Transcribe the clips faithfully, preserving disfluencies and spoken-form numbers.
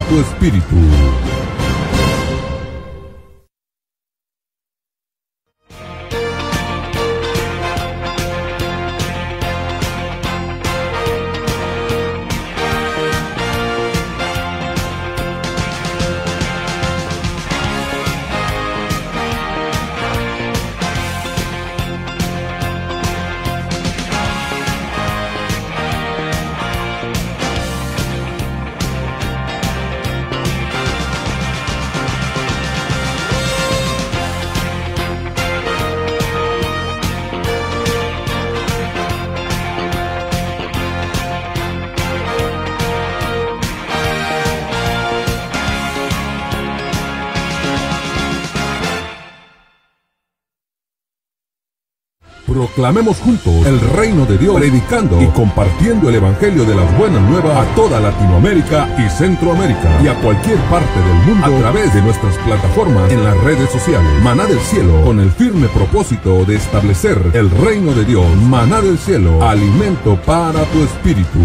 tu espíritu. Proclamemos juntos el reino de Dios, predicando y compartiendo el evangelio de las buenas nuevas a toda Latinoamérica y Centroamérica y a cualquier parte del mundo a través de nuestras plataformas en las redes sociales. Maná del Cielo, con el firme propósito de establecer el reino de Dios. Maná del Cielo, alimento para tu espíritu.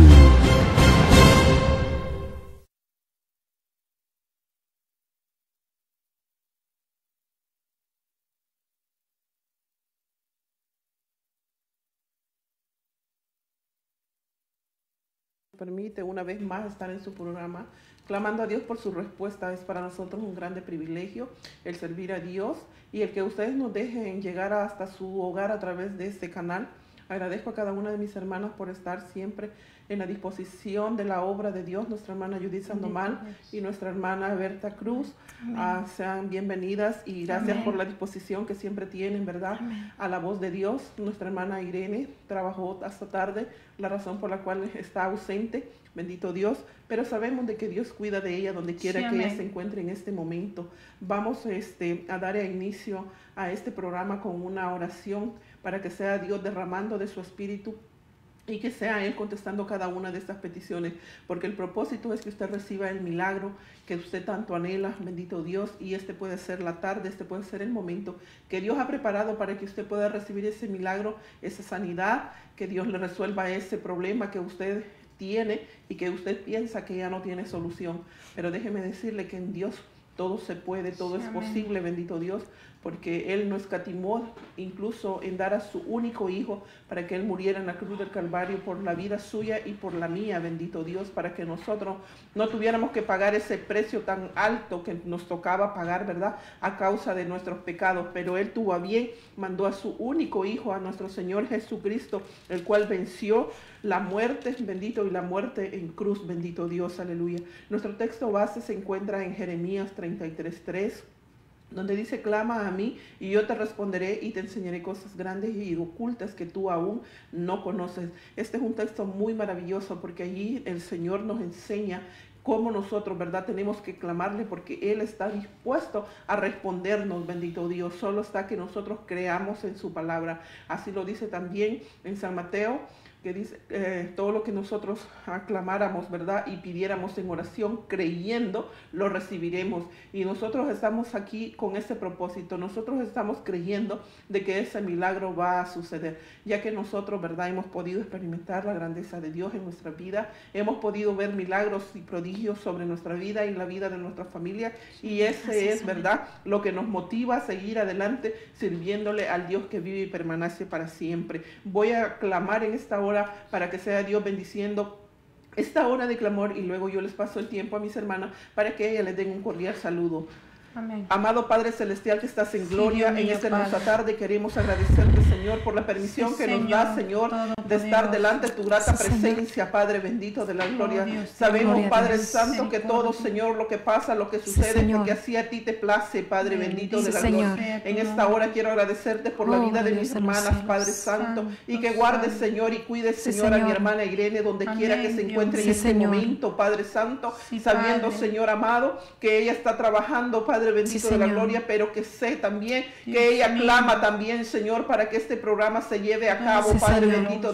Permite una vez más estar en su programa, clamando a Dios por su respuesta. Es para nosotros un grande privilegio el servir a Dios y el que ustedes nos dejen llegar hasta su hogar a través de este canal. Agradezco a cada una de mis hermanas por estar siempre en la disposición de la obra de Dios. Nuestra hermana Judith Sandoval y nuestra hermana Berta Cruz, uh, sean bienvenidas y gracias Amén. Por la disposición que siempre tienen, ¿verdad? Amén. A la voz de Dios. Nuestra hermana Irene trabajó hasta tarde, la razón por la cual está ausente, bendito Dios, pero sabemos de que Dios cuida de ella donde quiera sí, que ella se encuentre en este momento. Vamos este, a dar inicio a este programa con una oración para que sea Dios derramando de su espíritu y que sea Él contestando cada una de estas peticiones, porque el propósito es que usted reciba el milagro que usted tanto anhela, bendito Dios, y este puede ser la tarde, este puede ser el momento que Dios ha preparado para que usted pueda recibir ese milagro, esa sanidad, que Dios le resuelva ese problema que usted tiene y que usted piensa que ya no tiene solución. Pero déjeme decirle que en Dios todo se puede, todo es posible, bendito Dios, porque Él no escatimó incluso en dar a su único hijo para que Él muriera en la cruz del Calvario por la vida suya y por la mía, bendito Dios, para que nosotros no tuviéramos que pagar ese precio tan alto que nos tocaba pagar, ¿verdad?, a causa de nuestros pecados. Pero Él tuvo a bien, mandó a su único hijo, a nuestro Señor Jesucristo, el cual venció la muerte, bendito, y la muerte en cruz, bendito Dios, aleluya. Nuestro texto base se encuentra en Jeremías treinta y tres, tres, donde dice: clama a mí y yo te responderé y te enseñaré cosas grandes y ocultas que tú aún no conoces. Este es un texto muy maravilloso porque allí el Señor nos enseña cómo nosotros, ¿verdad?, tenemos que clamarle, porque Él está dispuesto a respondernos, bendito Dios. Solo está que nosotros creamos en su palabra. Así lo dice también en San Mateo, que dice eh, todo lo que nosotros aclamáramos, ¿verdad?, y pidiéramos en oración creyendo, lo recibiremos. Y nosotros estamos aquí con ese propósito. Nosotros estamos creyendo de que ese milagro va a suceder, ya que nosotros, ¿verdad?, hemos podido experimentar la grandeza de Dios en nuestra vida. Hemos podido ver milagros y prodigios sobre nuestra vida y la vida de nuestra familia. Y ese es, ¿verdad?, lo que nos motiva a seguir adelante sirviéndole al Dios que vive y permanece para siempre. Voy a clamar en esta hora para que sea Dios bendiciendo esta hora de clamor, y luego yo les paso el tiempo a mis hermanas para que ellas les den un cordial saludo. Amén. Amado Padre Celestial que estás en gloria, sí, mío, en esta hermosa tarde queremos agradecerte, Señor, por la permisión sí, que Señor, nos da, Señor, de estar delante de tu grata sí, presencia, Padre bendito de la gloria. Oh, Dios, sabemos, gloria Padre Dios, Santo, que todo, Señor, lo que pasa, lo que sucede, sí, porque así a ti te place, Padre sí, bendito sí, de la Señor. Gloria. En esta hora quiero agradecerte por oh, la vida de Dios, mis hermanas, Padre Santo, Santo, y que guardes, Santo. Señor, y cuides, sí, Señor, a mi hermana Irene, donde Amén, quiera que se encuentre Dios. en sí, este Señor. momento, Padre Santo, sí, sabiendo, Padre. Señor amado, que ella está trabajando, Padre bendito sí, de la gloria, pero que sé también Dios que ella mío. clama también, Señor, para que este programa se lleve a cabo, sí, Padre Señor. bendito de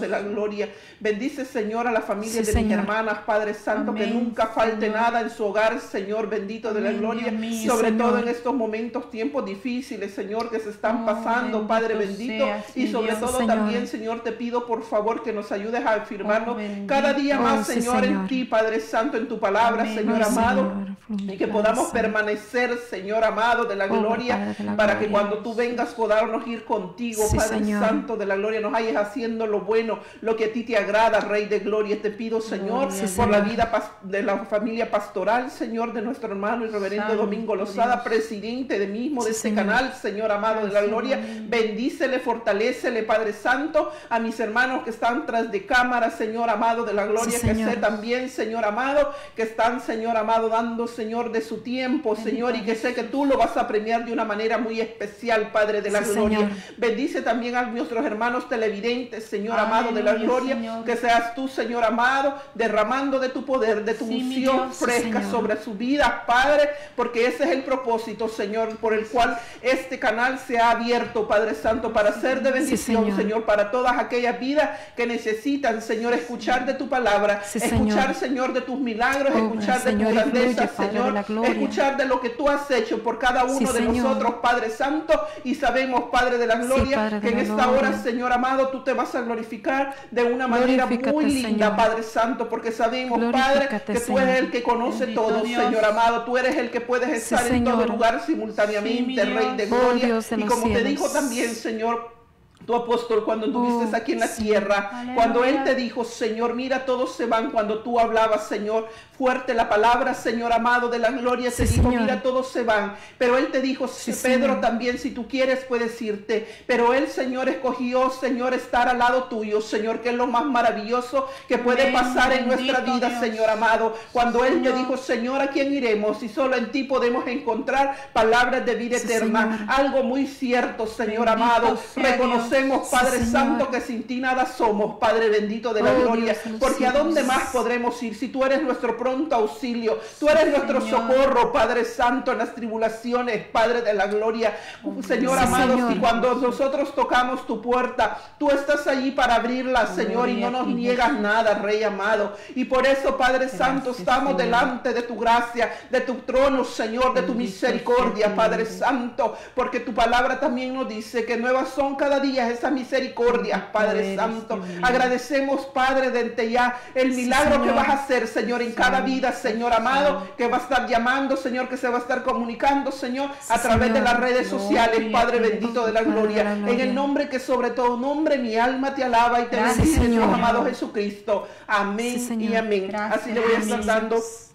la gloria. Bendice, Señor, a la familia Sí, de Señor. mis hermanas, Padre Santo, Amén, que nunca falte Señor. nada en su hogar, Señor, bendito de la Amén, gloria. Dios mío, Sobre Señor. todo en estos momentos, tiempos difíciles, Señor, que se están Oh, pasando, Padre bendito bendito. seas, Y mi sobre Dios. todo Señor. también, Señor, te pido por favor que nos ayudes a afirmarnos Oh, bendito. cada día más, Oh, sí, Señor, en Señor. ti, Padre Santo, en tu palabra, Amén, Señor oh, amado. Señor, fluye, Y que Padre podamos Santo. permanecer, Señor amado, de la Oh, gloria, Padre de la para gloria. que cuando tú vengas podamos ir contigo, Sí, Padre Señor. Santo de la gloria, nos hayas haciendo lo bueno, lo que a ti te agrada, Rey de gloria. Te pido, Señor, Gloria, por la Señor. vida pas- de la familia pastoral, Señor, de nuestro hermano y reverendo Santo Domingo Lozada, Dios. presidente de mismo de Sí, este Señor. canal, Señor amado de la gloria. Bendícele, fortalécele, Padre Santo, a mis hermanos que están tras de cámara, Señor amado de la gloria, Sí, que Señor. sé también, Señor amado, que están, Señor amado, dando, Señor, de su tiempo, Señor, y que sé que tú lo vas a premiar de una manera muy especial, Padre de la Sí, gloria. Señor. Bendice también a nuestros hermanos televidentes, Señor amado de la Aleluya, gloria, Señor. que seas tú, Señor amado, derramando de tu poder, de tu Sí, mi unción Dios, sí, fresca Señor. sobre su vida, Padre, porque ese es el propósito, Señor, por el cual este canal se ha abierto, Padre Santo, para ser de bendición, Señor. Señor, para todas aquellas vidas que necesitan, Señor, escuchar de tu palabra, Sí, escuchar, Señor. Señor, de tus milagros, Obra, escuchar de Señor, tu y fluye, grandeza, Padre Señor, de la gloria. escuchar de lo que tú has hecho por cada uno Sí, de Señor. nosotros, Padre Santo, y sabemos, Padre de la gloria, Padre de que en la esta gloria. hora, Señor amado, tú te vas a glorificar de una manera Glorifícate, muy linda, Señor. Padre Santo, porque sabemos, Padre, Glorifícate, que tú Señor. eres el que conoce Bendito todo, Dios. Señor amado, tú eres el que puedes Sí, estar en todo Señor. lugar Sí, simultáneamente, mi Rey de Dios. Oh, gloria, Dios de y los como te cielos. dijo también, Señor, tu apóstol, cuando estuviste Oh, aquí en la sí. tierra, Aleluya. cuando él te dijo, Señor, mira, todos se van, cuando tú hablabas, Señor, fuerte la palabra, Señor amado de la gloria, te Sí, dijo, Señor. mira, todos se van, pero él te dijo, Sí, Pedro Señor. también, si tú quieres puedes irte, pero él, Señor, escogió, Señor, estar al lado tuyo, Señor, que es lo más maravilloso que puede Amén. pasar en nuestra Bendito vida, Dios. Señor amado, cuando él te Señor. dijo, Señor, ¿a quién iremos? Y solo en ti podemos encontrar palabras de vida Sí, eterna, Señor. algo muy cierto, Señor Bendito amado, sea reconocemos, Dios. Padre Sí, Señor. Santo, que sin ti nada somos, Padre bendito de la Oh, gloria, Dios de los porque a cielos. dónde más podremos ir si tú eres nuestro pronto auxilio, tú eres nuestro Señor. socorro, Padre Santo, en las tribulaciones, Padre de la gloria, Señor Sí, amado, Señor. si cuando nosotros tocamos tu puerta, tú estás allí para abrirla, Señor, y no nos a ti, niegas Jesús. nada, Rey amado, y por eso, Padre Santo, Gracias, estamos Señor. delante de tu gracia, de tu trono, Señor, de tu Bendito misericordia, sea tu Padre nombre. Santo, porque tu palabra también nos dice que nuevas son cada día esas misericordias, Bendito Padre eres, Santo. Dios mío. Agradecemos, Padre, desde ya el Sí, milagro que Señor. vas a hacer, Señor, en cada Santo, vida, Señor amado, Santo. que va a estar llamando, Señor, que se va a estar comunicando, Señor, Sí, a través de Señor. las redes Gloria sociales, a Padre ti, bendito de la Padre de gloria, la en gloria. el nombre que sobre todo nombre mi alma te alaba y te Gracias, bendice, Dios Señor. amado Jesucristo. Amén Sí, Señor. y amén. Gracias, Así le voy a estar amén. dando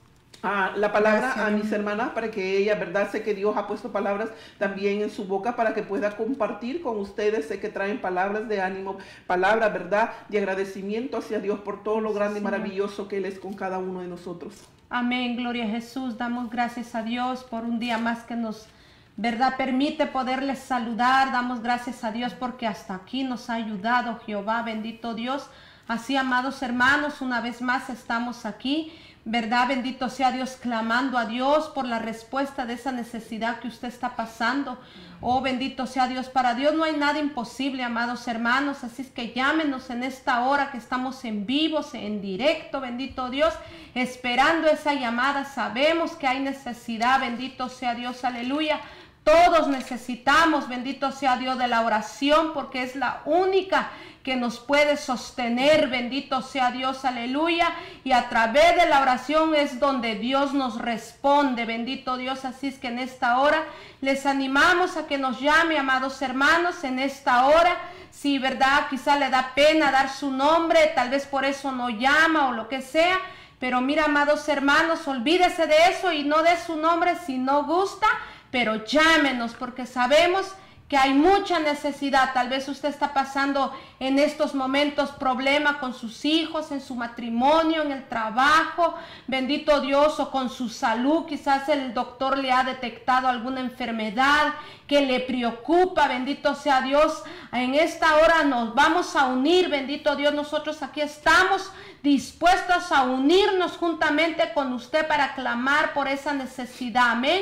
Ah, la palabra Gracias, a mis Dios. hermanas para que ella, verdad, sé que Dios ha puesto palabras también en su boca para que pueda compartir con ustedes. Sé que traen palabras de ánimo, palabras, verdad, de agradecimiento hacia Dios por todo lo grande y Señor. maravilloso que Él es con cada uno de nosotros. Amén, gloria a Jesús. Damos gracias a Dios por un día más que nos, verdad, permite poderles saludar. Damos gracias a Dios porque hasta aquí nos ha ayudado Jehová, bendito Dios. Así, amados hermanos, una vez más estamos aquí, verdad, bendito sea Dios, clamando a Dios por la respuesta de esa necesidad que usted está pasando. Oh, bendito sea Dios. Para Dios no hay nada imposible, amados hermanos. Así es que llámenos en esta hora que estamos en vivos, en directo, bendito Dios, esperando esa llamada. Sabemos que hay necesidad, bendito sea Dios, aleluya. Todos necesitamos, bendito sea Dios, de la oración, porque es la única que nos puede sostener, bendito sea Dios, aleluya, y a través de la oración es donde Dios nos responde, bendito Dios. Así es que en esta hora les animamos a que nos llame, amados hermanos, en esta hora. Si, verdad, quizá le da pena dar su nombre, tal vez por eso no llama o lo que sea, pero mira, amados hermanos, olvídese de eso y no dé su nombre si no gusta, pero llámenos, porque sabemos que hay mucha necesidad. Tal vez usted está pasando en estos momentos problemas con sus hijos, en su matrimonio, en el trabajo, bendito Dios, o con su salud. Quizás el doctor le ha detectado alguna enfermedad que le preocupa, bendito sea Dios. En esta hora nos vamos a unir, bendito Dios. Nosotros aquí estamos dispuestos a unirnos juntamente con usted para clamar por esa necesidad, amén.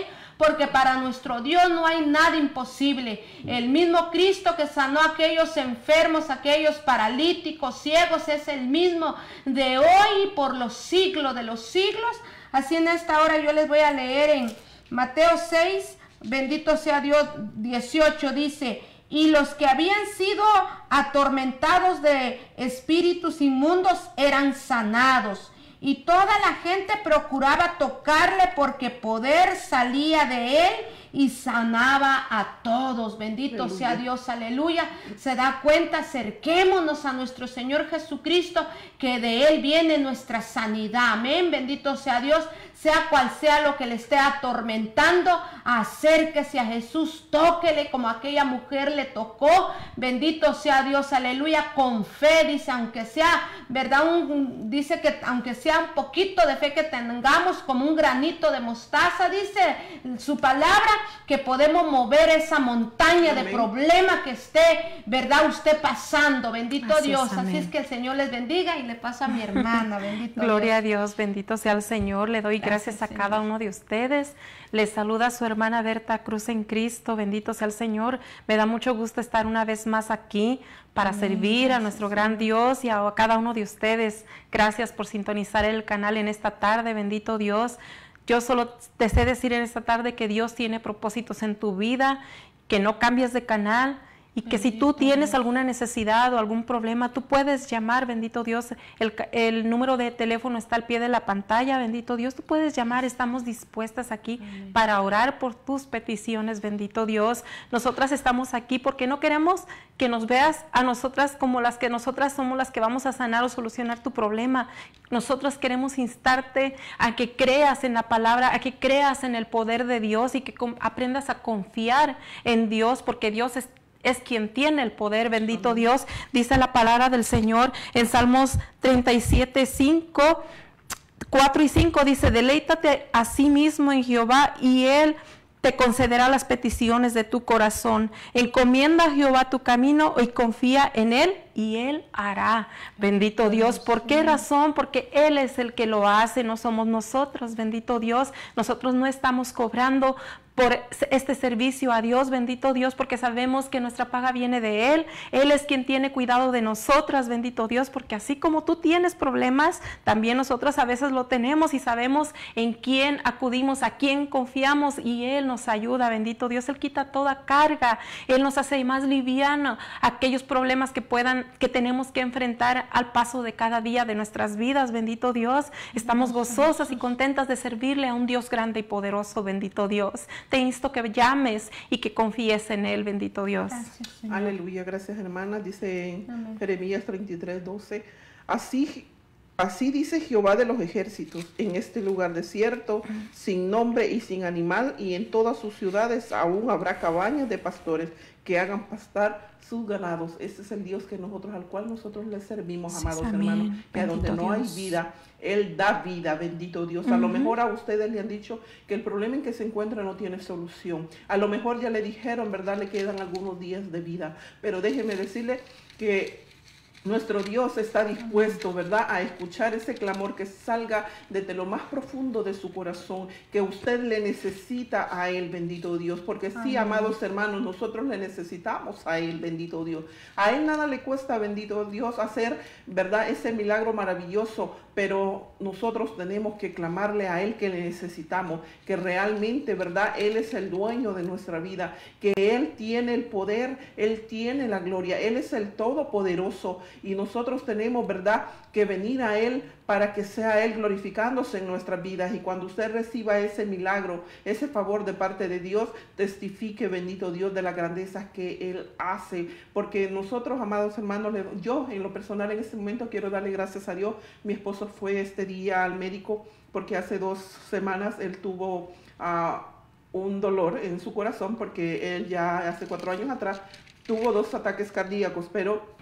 porque para nuestro Dios no hay nada imposible. El mismo Cristo que sanó a aquellos enfermos, aquellos paralíticos, ciegos, es el mismo de hoy y por los siglos de los siglos. Así en esta hora yo les voy a leer en Mateo seis, bendito sea Dios, dieciocho, dice: y los que habían sido atormentados de espíritus inmundos eran sanados, y toda la gente procuraba tocarle porque poder salía de él y sanaba a todos. Bendito aleluya. Sea Dios, aleluya. Se da cuenta, acerquémonos a nuestro Señor Jesucristo, que de él viene nuestra sanidad. Amén, bendito sea Dios. Sea cual sea lo que le esté atormentando, acérquese a Jesús, tóquele como aquella mujer le tocó. Bendito sea Dios, aleluya, con fe, dice, aunque sea, ¿verdad? Un, dice que aunque sea un poquito de fe que tengamos, como un granito de mostaza, dice su palabra, que podemos mover esa montaña amén. De problema que esté, ¿verdad? Usted pasando, bendito así Dios. Es, así es que el Señor les bendiga y le pasa a mi hermana, bendito Gloria Dios. a Dios, bendito sea el Señor, le doy gracias. Gracias a Señor. Cada uno de ustedes. Les saluda su hermana Berta Cruz en Cristo. Bendito sea el Señor. Me da mucho gusto estar una vez más aquí para amén. Servir gracias, a nuestro Señor. Gran Dios y a cada uno de ustedes. Gracias por sintonizar el canal en esta tarde. Bendito Dios. Yo solo deseo decir en esta tarde que Dios tiene propósitos en tu vida, que no cambies de canal. Y que bendito si tú tienes Dios. Alguna necesidad o algún problema, tú puedes llamar, bendito Dios. El, el número de teléfono está al pie de la pantalla, bendito Dios. Tú puedes llamar, estamos dispuestas aquí amén. Para orar por tus peticiones, bendito Dios. Nosotras estamos aquí porque no queremos que nos veas a nosotras como las que nosotras somos las que vamos a sanar o solucionar tu problema. Nosotros queremos instarte a que creas en la palabra, a que creas en el poder de Dios y que aprendas a confiar en Dios, porque Dios es es quien tiene el poder, bendito amén. Dios. Dice la palabra del Señor en Salmos treinta y siete, cinco, cuatro y cinco, dice: deleítate a sí mismo en Jehová y Él te concederá las peticiones de tu corazón. Encomienda a Jehová tu camino y confía en Él y Él hará. Bendito Dios. ¿Por qué razón? Porque Él es el que lo hace, no somos nosotros, bendito Dios. Nosotros no estamos cobrando por este servicio a Dios, bendito Dios, porque sabemos que nuestra paga viene de Él. Él es quien tiene cuidado de nosotras, bendito Dios, porque así como tú tienes problemas, también nosotras a veces lo tenemos y sabemos en quién acudimos, a quién confiamos y Él nos ayuda, bendito Dios. Él quita toda carga, Él nos hace más liviano aquellos problemas que puedan, que tenemos que enfrentar al paso de cada día de nuestras vidas, bendito Dios. Estamos gozosas y contentas de servirle a un Dios grande y poderoso, bendito Dios. Te insto que llames y que confíes en Él, bendito Dios. Gracias, aleluya, gracias hermana. Dice en Jeremías treinta y tres, doce, así, así dice Jehová de los ejércitos, en este lugar desierto, sin nombre y sin animal, y en todas sus ciudades aún habrá cabañas de pastores que hagan pastar sus ganados. Este es el Dios que nosotros, al cual nosotros le servimos, amados amén. Hermanos, que a donde no Dios. Hay vida, Él da vida, bendito Dios. Uh-huh. A lo mejor a ustedes le han dicho que el problema en que se encuentra no tiene solución. A lo mejor ya le dijeron, ¿verdad? Le quedan algunos días de vida. Pero déjeme decirle que nuestro Dios está dispuesto, ¿verdad?, a escuchar ese clamor que salga desde lo más profundo de su corazón, que usted le necesita a Él, bendito Dios, porque sí, amén. Amados hermanos, nosotros le necesitamos a Él, bendito Dios. A Él nada le cuesta, bendito Dios, hacer, ¿verdad?, ese milagro maravilloso, pero nosotros tenemos que clamarle a Él que le necesitamos, que realmente, ¿verdad?, Él es el dueño de nuestra vida, que Él tiene el poder, Él tiene la gloria, Él es el todopoderoso. Y nosotros tenemos, ¿verdad?, que venir a Él para que sea Él glorificándose en nuestras vidas. Y cuando usted reciba ese milagro, ese favor de parte de Dios, testifique, bendito Dios, de las grandezas que Él hace. Porque nosotros, amados hermanos, yo en lo personal en este momento quiero darle gracias a Dios. Mi esposo fue este día al médico porque hace dos semanas él tuvo uh, un dolor en su corazón, porque él ya hace cuatro años atrás tuvo dos ataques cardíacos, pero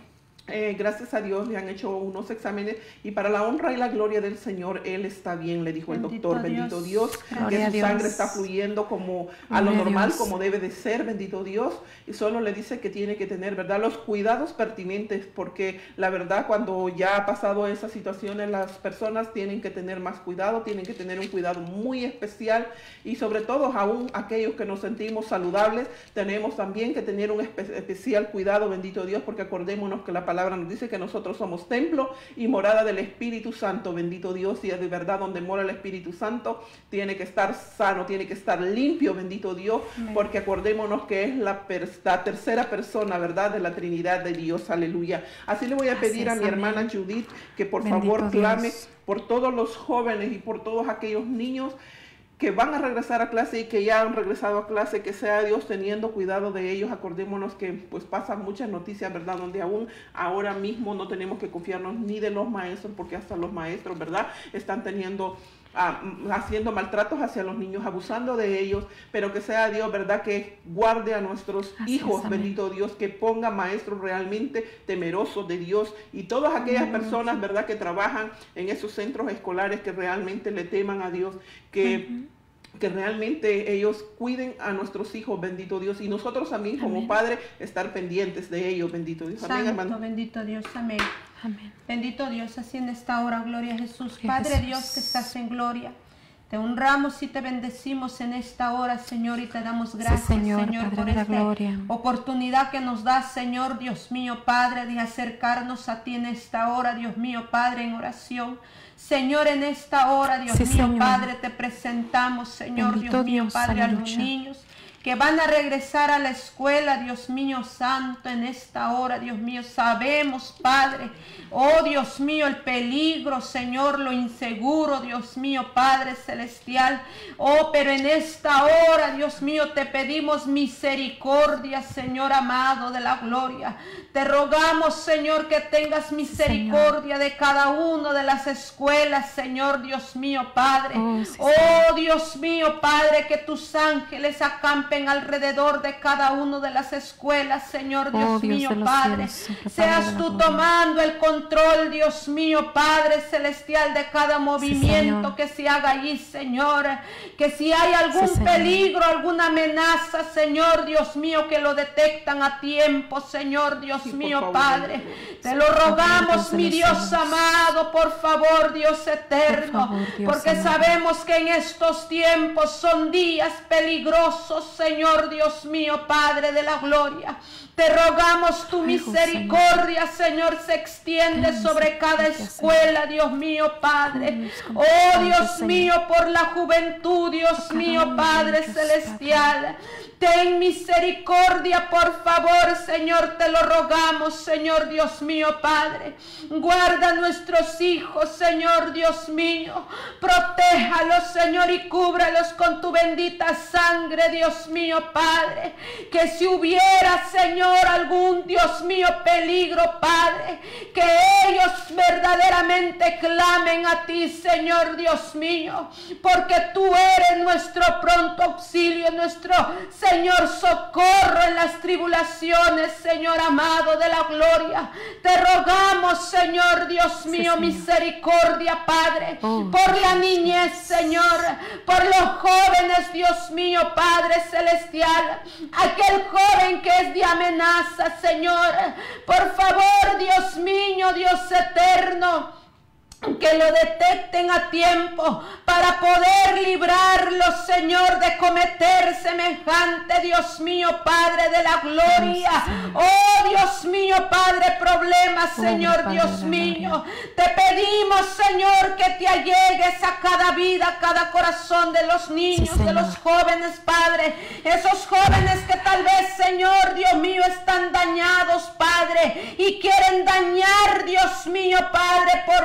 Eh, gracias a Dios le han hecho unos exámenes y para la honra y la gloria del Señor, Él está bien, le dijo bendito el doctor. Dios. Bendito Dios, gloria que su sangre está fluyendo como a lo normal, como debe de ser, bendito Dios. Y solo le dice que tiene que tener, ¿verdad?, los cuidados pertinentes, porque la verdad cuando ya ha pasado esas situaciones, las personas tienen que tener más cuidado, tienen que tener un cuidado muy especial y sobre todo aún aquellos que nos sentimos saludables, tenemos también que tener un espe especial cuidado, bendito Dios, porque acordémonos que la palabra nos dice que nosotros somos templo y morada del Espíritu Santo, bendito Dios, y de verdad donde mora el Espíritu Santo tiene que estar sano, tiene que estar limpio, bendito Dios, amén, porque acordémonos que es la, la tercera persona, verdad, de la Trinidad de Dios, aleluya. Así le voy a pedir Gracias, a mi amén. hermana Judith que por bendito favor clame Dios. por todos los jóvenes y por todos aquellos niños que van a regresar a clase y que ya han regresado a clase, que sea Dios teniendo cuidado de ellos. Acordémonos que pues pasan muchas noticias, ¿verdad?, donde aún ahora mismo no tenemos que confiarnos ni de los maestros, porque hasta los maestros, ¿verdad?, están teniendo, uh, haciendo maltratos hacia los niños, abusando de ellos, pero que sea Dios, ¿verdad?, que guarde a nuestros Así hijos, es, bendito Dios, que ponga maestros realmente temerosos de Dios y todas aquellas amén. personas, ¿verdad?, que trabajan en esos centros escolares que realmente le teman a Dios, que... Uh-huh. que realmente ellos cuiden a nuestros hijos, bendito Dios, y nosotros también como amén. padres estar pendientes de ellos, bendito Dios. Amén, Santo, hermano. bendito Dios, amén. Amén. Bendito Dios, así en esta hora, gloria a Jesús. Gloria Padre Jesús. Dios que estás en gloria, te honramos y te bendecimos en esta hora, Señor, y te damos gracias, sí, Señor, Señor por esta gloria. oportunidad que nos das, Señor, Dios mío, Padre, de acercarnos a ti en esta hora, Dios mío, Padre, en oración. Señor, en esta hora, Dios sí, mío, Señor. Padre, te presentamos, Señor, Bendito Dios mío, Dios, Padre, aleluya. a los niños que van a regresar a la escuela, Dios mío santo, en esta hora, Dios mío, sabemos, Padre, oh Dios mío, el peligro, Señor, lo inseguro, Dios mío, Padre celestial, oh, pero en esta hora, Dios mío, te pedimos misericordia, Señor amado de la gloria, te rogamos, Señor, que tengas misericordia Señor. de cada uno de las escuelas, Señor, Dios mío, Padre, oh, sí, oh Dios mío, Padre, que tus ángeles acampen alrededor de cada uno de las escuelas, Señor, Dios, oh, Dios mío, Padre, cielos, seas tú tomando el control, Dios mío, Padre celestial, de cada movimiento sí, que se haga allí, Señor, que si hay algún sí, peligro, alguna amenaza, Señor, Dios mío, que lo detectan a tiempo, Señor, Dios sí, mío, favor, Padre, Dios. te lo rogamos, favor, mi Dios amado, por favor, Dios eterno, favor, Dios porque amado. sabemos que en estos tiempos son días peligrosos, Señor Dios mío, Padre de la gloria. Te rogamos tu misericordia, Señor, se extiende sobre cada escuela, Dios mío, Padre. Oh, Dios mío, por la juventud, Dios mío, Padre celestial. Ten misericordia, por favor, Señor, te lo rogamos, Señor Dios mío, Padre. Guarda a nuestros hijos, Señor Dios mío. Protéjalos, Señor, y cúbralos con tu bendita sangre, Dios mío, Padre. Que si hubiera, Señor, algún, Dios mío, peligro, Padre, que ellos verdaderamente clamen a ti, Señor Dios mío, porque tú eres nuestro pronto auxilio, nuestro Señor socorro en las tribulaciones, Señor amado de la gloria. Te rogamos, Señor Dios mío, sí, misericordia, Padre, oh, por la niñez, Señor, por los jóvenes, Dios mío, Padre celestial, aquel joven que es de amenaza, Señor, por favor, Dios mío, Dios eterno, que lo detecten a tiempo para poder librarlo, Señor, de cometer semejante, Dios mío, Padre de la gloria. Oh, Dios mío, Padre, problemas, Señor, Dios mío. Te pedimos, Señor, que te allegues a cada vida, a cada corazón de los niños, de los jóvenes, Padre. Esos jóvenes que tal vez, Señor, Dios mío, están dañados, Padre, y quieren dañar, Dios mío, Padre, por favor,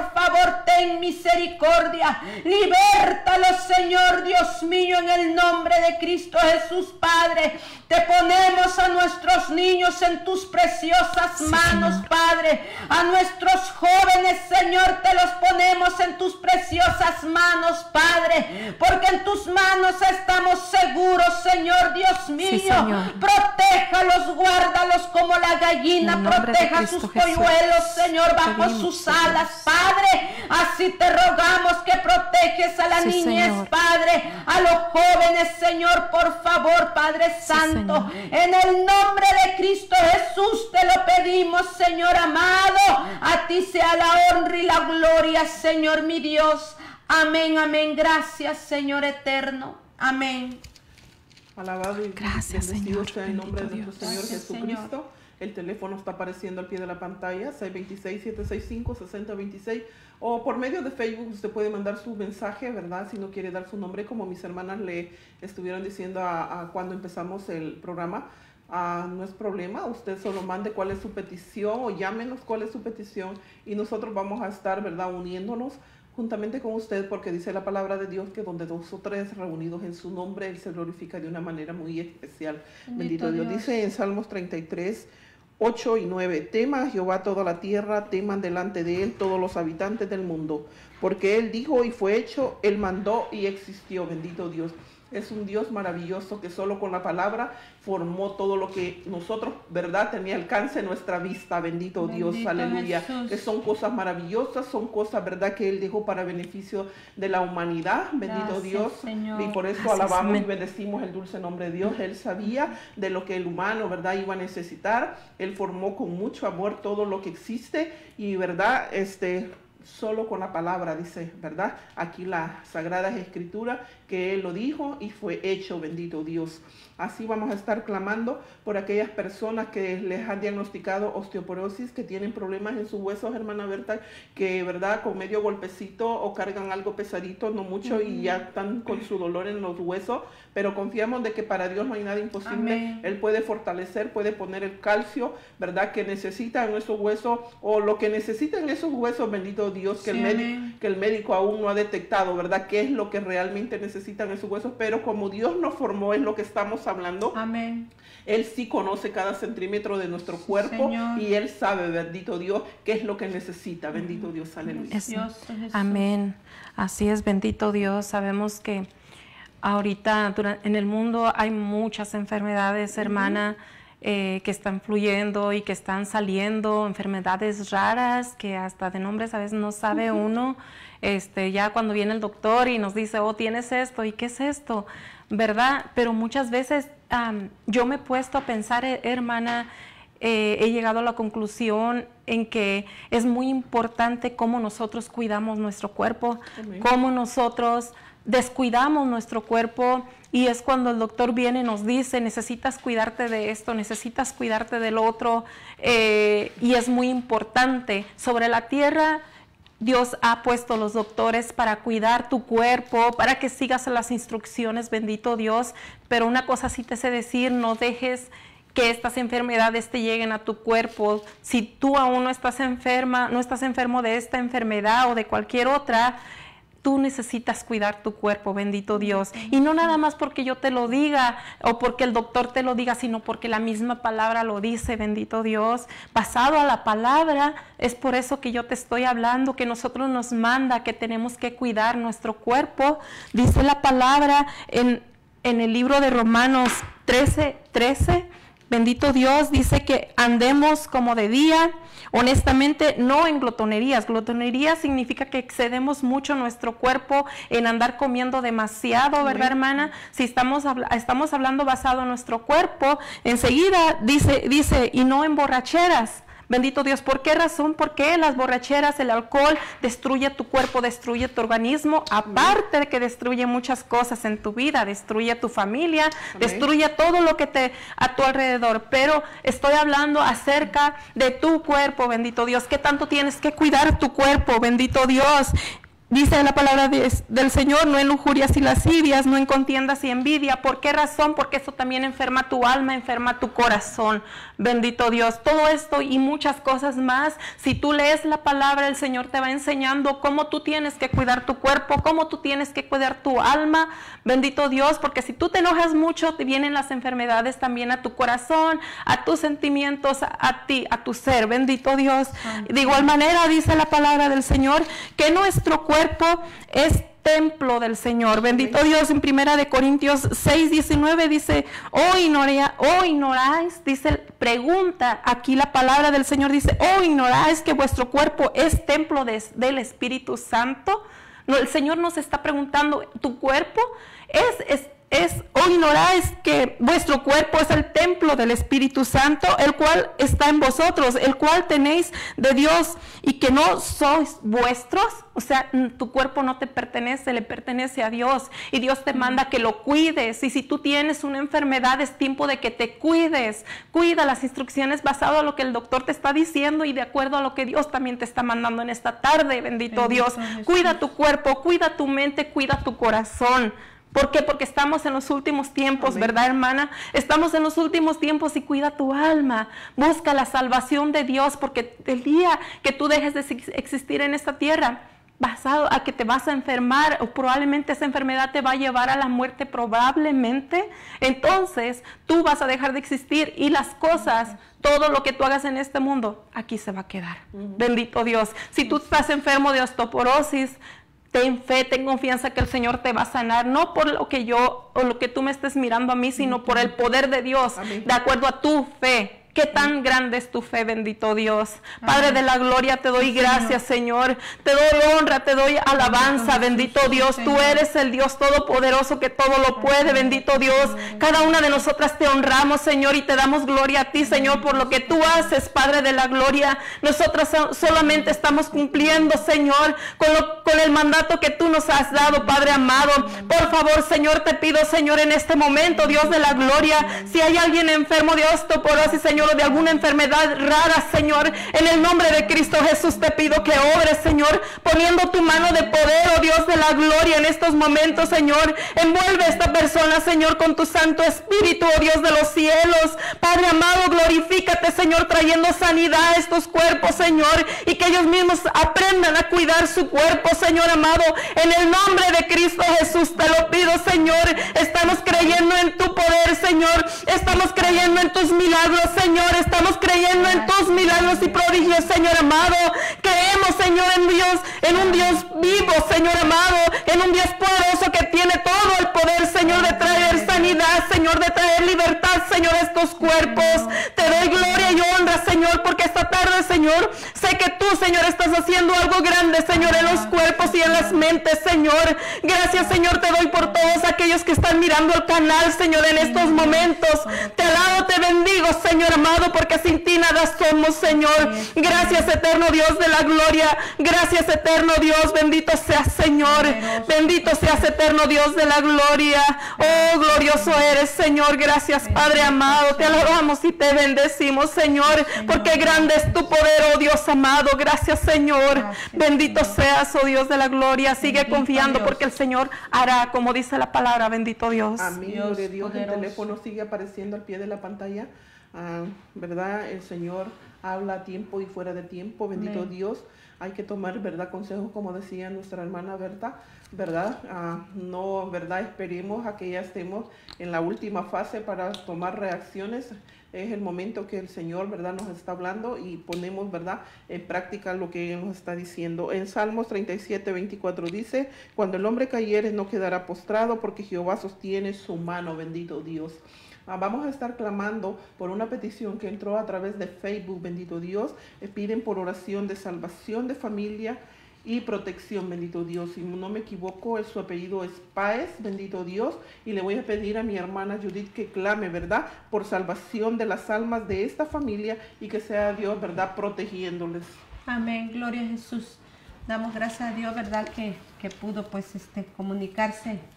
Señor, ten misericordia. Libértalos, Señor Dios mío, en el nombre de Cristo Jesús, Padre. Te ponemos a nuestros niños en tus preciosas Sí, manos, Señor. Padre. A nuestros jóvenes, Señor, te los ponemos en tus preciosas manos, Padre. Porque en tus manos estamos seguros, Señor Dios mío. Sí, Señor. Protéjalos, guárdalos como la gallina. En el nombre de Proteja Cristo sus Jesús. polluelos, Señor, Te bajo pedimos, sus Señor. alas, Padre. Así te rogamos que proteges a la Sí, niñez, Señor. Padre. A los jóvenes, Señor, por favor, Padre Sí, Santo. Señor. En el nombre de Cristo Jesús te lo pedimos, Señor amado. A ti sea la honra y la gloria, Señor mi Dios. Amén, amén. Gracias, Señor eterno. Amén. Alabado y Gracias, bendecido Señor. sea el nombre de Bendito nuestro Dios. Señor Gracias, Jesucristo. Señor. El teléfono está apareciendo al pie de la pantalla, seis dos seis, siete seis cinco, seis cero dos seis. O por medio de Facebook usted puede mandar su mensaje, ¿verdad? Si no quiere dar su nombre, como mis hermanas le estuvieron diciendo a, a cuando empezamos el programa. Ah, no es problema, usted solo mande cuál es su petición o llámenos cuál es su petición y nosotros vamos a estar, ¿verdad?, uniéndonos juntamente con usted, porque dice la palabra de Dios que donde dos o tres reunidos en su nombre, Él se glorifica de una manera muy especial. Bendito, Bendito Dios. Dios. Dice en Salmos treinta y tres, ocho y nueve, tema a Jehová toda la tierra, teman delante de Él todos los habitantes del mundo, porque Él dijo y fue hecho, Él mandó y existió. Bendito Dios. Es un Dios maravilloso que solo con la palabra formó todo lo que nosotros, ¿verdad?, tenía alcance en nuestra vista. Bendito, Bendito Dios, aleluya. Jesús. Que son cosas maravillosas, son cosas, ¿verdad?, que Él dejó para beneficio de la humanidad. Bendito Gracias, Dios. Señor. Y por eso Gracias, alabamos amén. y bendecimos el dulce nombre de Dios. Él sabía de lo que el humano, ¿verdad?, iba a necesitar. Él formó con mucho amor todo lo que existe y, ¿verdad?, este... solo con la palabra, dice, ¿verdad? Aquí la Sagrada Escritura, que Él lo dijo y fue hecho, bendito Dios. Así vamos a estar clamando por aquellas personas que les han diagnosticado osteoporosis, que tienen problemas en sus huesos, hermana Berta, que, ¿verdad?, con medio golpecito o cargan algo pesadito, no mucho, y ya están con su dolor en los huesos, pero confiamos de que para Dios no hay nada imposible. Amén. Él puede fortalecer, puede poner el calcio, ¿verdad?, que necesitan esos huesos, o lo que necesitan esos huesos, bendito Dios, que, Sí, el médico, amén. que el médico aún no ha detectado, ¿verdad?, qué es lo que realmente necesitan esos huesos, pero como Dios nos formó, es lo que estamos hablando. Amén. Él sí conoce cada centímetro de nuestro cuerpo, Señor. y Él sabe, bendito Dios, qué es lo que necesita. Bendito Dios, aleluya. Es- Dios, Jesús. Amén. Así es, bendito Dios. Sabemos que ahorita dura- en el mundo hay muchas enfermedades, hermana, eh, que están fluyendo y que están saliendo, enfermedades raras que hasta de nombres a veces no sabe uno. Este, ya cuando viene el doctor y nos dice, oh, tienes esto, ¿y qué es esto? ¿Verdad? Pero muchas veces am, yo me he puesto a pensar, eh, hermana, eh, he llegado a la conclusión en que es muy importante cómo nosotros cuidamos nuestro cuerpo, Amén. cómo nosotros descuidamos nuestro cuerpo, y es cuando el doctor viene y nos dice, necesitas cuidarte de esto, necesitas cuidarte del otro, eh, y es muy importante. Sobre la tierra, Dios ha puesto los doctores para cuidar tu cuerpo, para que sigas las instrucciones, bendito Dios, pero una cosa sí te sé decir, no dejes que estas enfermedades te lleguen a tu cuerpo. Si tú aún no estás enferma, no estás enfermo de esta enfermedad o de cualquier otra, tú necesitas cuidar tu cuerpo, bendito Dios. Y no nada más porque yo te lo diga o porque el doctor te lo diga, sino porque la misma palabra lo dice, bendito Dios. Basado a la palabra, es por eso que yo te estoy hablando, que nosotros nos manda que tenemos que cuidar nuestro cuerpo. Dice la palabra en, en el libro de Romanos trece, trece, bendito Dios, dice que andemos como de día, honestamente, no en glotonerías. Glotonería significa que excedemos mucho nuestro cuerpo en andar comiendo demasiado, ¿verdad, hermana? Si estamos, habla estamos hablando basado en nuestro cuerpo, enseguida dice, dice, y no en borracheras. Bendito Dios, ¿por qué razón? Porque las borracheras, el alcohol destruye tu cuerpo, destruye tu organismo, aparte de que destruye muchas cosas en tu vida, destruye tu familia, Amén. destruye todo lo que te a tu alrededor. Pero estoy hablando acerca de tu cuerpo, bendito Dios. ¿Qué tanto tienes que cuidar tu cuerpo, bendito Dios? Dice la palabra de, del Señor, no en lujurias y lascivias, no en contiendas y envidia. ¿Por qué razón? Porque eso también enferma tu alma, enferma tu corazón. Bendito Dios. Todo esto y muchas cosas más, si tú lees la palabra, el Señor te va enseñando cómo tú tienes que cuidar tu cuerpo, cómo tú tienes que cuidar tu alma. Bendito Dios, porque si tú te enojas mucho, te vienen las enfermedades también a tu corazón, a tus sentimientos, a, a ti, a tu ser. Bendito Dios. De igual manera dice la palabra del Señor que nuestro cuerpo cuerpo es templo del Señor. Bendito Dios. En primera de Corintios seis, diecinueve dice, oh, ignoria, oh ignoráis, dice, pregunta aquí la palabra del Señor, dice, oh ignoráis que vuestro cuerpo es templo de, del Espíritu Santo. No, el Señor nos está preguntando, ¿tu cuerpo es, es es o ignoráis que vuestro cuerpo es el templo del Espíritu Santo, el cual está en vosotros, el cual tenéis de Dios, y que no sois vuestros? O sea, tu cuerpo no te pertenece, le pertenece a Dios, y Dios te manda que lo cuides. Y si tú tienes una enfermedad, es tiempo de que te cuides. Cuida las instrucciones basado a lo que el doctor te está diciendo y de acuerdo a lo que Dios también te está mandando en esta tarde. Bendito, Bendito Dios. Jesús. Cuida tu cuerpo, cuida tu mente, cuida tu corazón. ¿Por qué? Porque estamos en los últimos tiempos, Amén. ¿Verdad, hermana? Estamos en los últimos tiempos y cuida tu alma. Busca la salvación de Dios, porque el día que tú dejes de existir en esta tierra, basado a que te vas a enfermar, o probablemente esa enfermedad te va a llevar a la muerte probablemente, entonces tú vas a dejar de existir y las cosas, todo lo que tú hagas en este mundo, aquí se va a quedar. Uh-huh. Bendito Dios. Si tú estás enfermo de osteoporosis, ten fe, ten confianza que el Señor te va a sanar, no por lo que yo o lo que tú me estés mirando a mí, sino por el poder de Dios, Amén. De acuerdo a tu fe. ¿Qué tan grande es tu fe, bendito Dios? Padre de la gloria, te doy gracias, Señor. Te doy honra, te doy alabanza, bendito Dios. Tú eres el Dios todopoderoso que todo lo puede, bendito Dios. Cada una de nosotras te honramos, Señor, y te damos gloria a ti, Señor, por lo que tú haces, Padre de la gloria. Nosotras solamente estamos cumpliendo, Señor, con, lo, con el mandato que tú nos has dado, Padre amado. Por favor, Señor, te pido, Señor, en este momento, Dios de la gloria, si hay alguien enfermo de osteoporosis, Señor, de alguna enfermedad rara, Señor, en el nombre de Cristo Jesús te pido que obres, Señor, poniendo tu mano de poder, oh Dios de la gloria, en estos momentos, Señor. Envuelve a esta persona, Señor, con tu Santo Espíritu, oh Dios de los cielos. Padre amado, glorifícate, Señor, trayendo sanidad a estos cuerpos, Señor, y que ellos mismos aprendan a cuidar su cuerpo, Señor amado. En el nombre de Cristo Jesús te lo pido, Señor. Estamos creyendo en tu poder, Señor. Estamos creyendo en tus milagros, Señor. Estamos creyendo en tus milagros y prodigios, Señor amado. Creemos, Señor, en Dios, en un Dios vivo, Señor amado, en un Dios poderoso que tiene todo el poder, Señor, de traer sanidad, Señor, de traer libertad, Señor, a estos cuerpos. Te doy gloria y honra, Señor, porque esta tarde, Señor, sé que tú, Señor, estás haciendo algo grande, Señor, en los cuerpos y en las mentes, Señor. Gracias, Señor, te doy por todos aquellos que están mirando el canal, Señor, en estos momentos. Te alabo, te bendigo, Señor amado, porque sin ti nada somos, Señor. Gracias, eterno Dios de la gloria. Gracias, eterno Dios. Bendito seas, Señor. Bendito seas, eterno Dios de la gloria. Oh, glorioso eres, Señor. Gracias, Padre amado. Te alabamos y te bendecimos, Señor, porque grande es tu poder, oh Dios amado. Gracias, Señor. Bendito seas, oh Dios de la gloria. Sigue confiando, porque el Señor hará como dice la palabra. Bendito Dios. Amén. Dios, de Dios, el teléfono sigue apareciendo al pie de la pantalla. Uh, ¿verdad? El Señor habla a tiempo y fuera de tiempo, bendito Amén. Dios. Hay que tomar, ¿verdad?, consejos, como decía nuestra hermana Berta, ¿verdad? Uh, no, ¿verdad? Esperemos a que ya estemos en la última fase para tomar reacciones. Es el momento que el Señor, ¿verdad?, nos está hablando y ponemos, ¿verdad?, en práctica lo que Él nos está diciendo. En Salmos treinta y siete, veinticuatro dice, cuando el hombre cayere no quedará postrado, porque Jehová sostiene su mano, bendito Dios. Ah, vamos a estar clamando por una petición que entró a través de Facebook, bendito Dios. Eh, piden por oración de salvación de familia y protección, bendito Dios. Si no me equivoco, su apellido es Páez, bendito Dios. Y le voy a pedir a mi hermana Judith que clame, ¿verdad?, por salvación de las almas de esta familia y que sea Dios, ¿verdad?, protegiéndoles. Amén, gloria a Jesús. Damos gracias a Dios, ¿verdad?, que, que pudo pues este comunicarse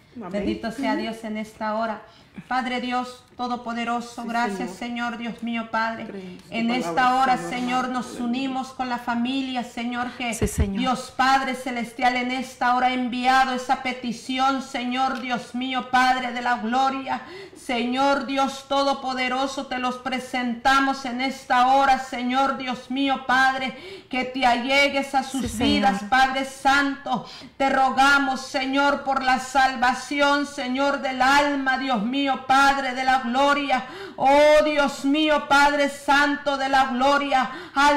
Amén. Bendito sea Dios en esta hora. Padre Dios Todopoderoso, Sí, gracias Señor. Señor Dios mío Padre. Creemos tu En palabra, esta hora Señor, Señor amado. nos unimos con la familia Señor que Sí, Señor. Dios Padre Celestial en esta hora ha enviado esa petición Señor Dios mío Padre de la gloria. Señor Dios Todopoderoso, te los presentamos en esta hora Señor Dios mío Padre, que te allegues a sus Sí, vidas Señor. Padre Santo. Te rogamos Señor por la salvación Señor del alma Dios mío Padre de la gloria. Oh Dios mío Padre Santo de la gloria,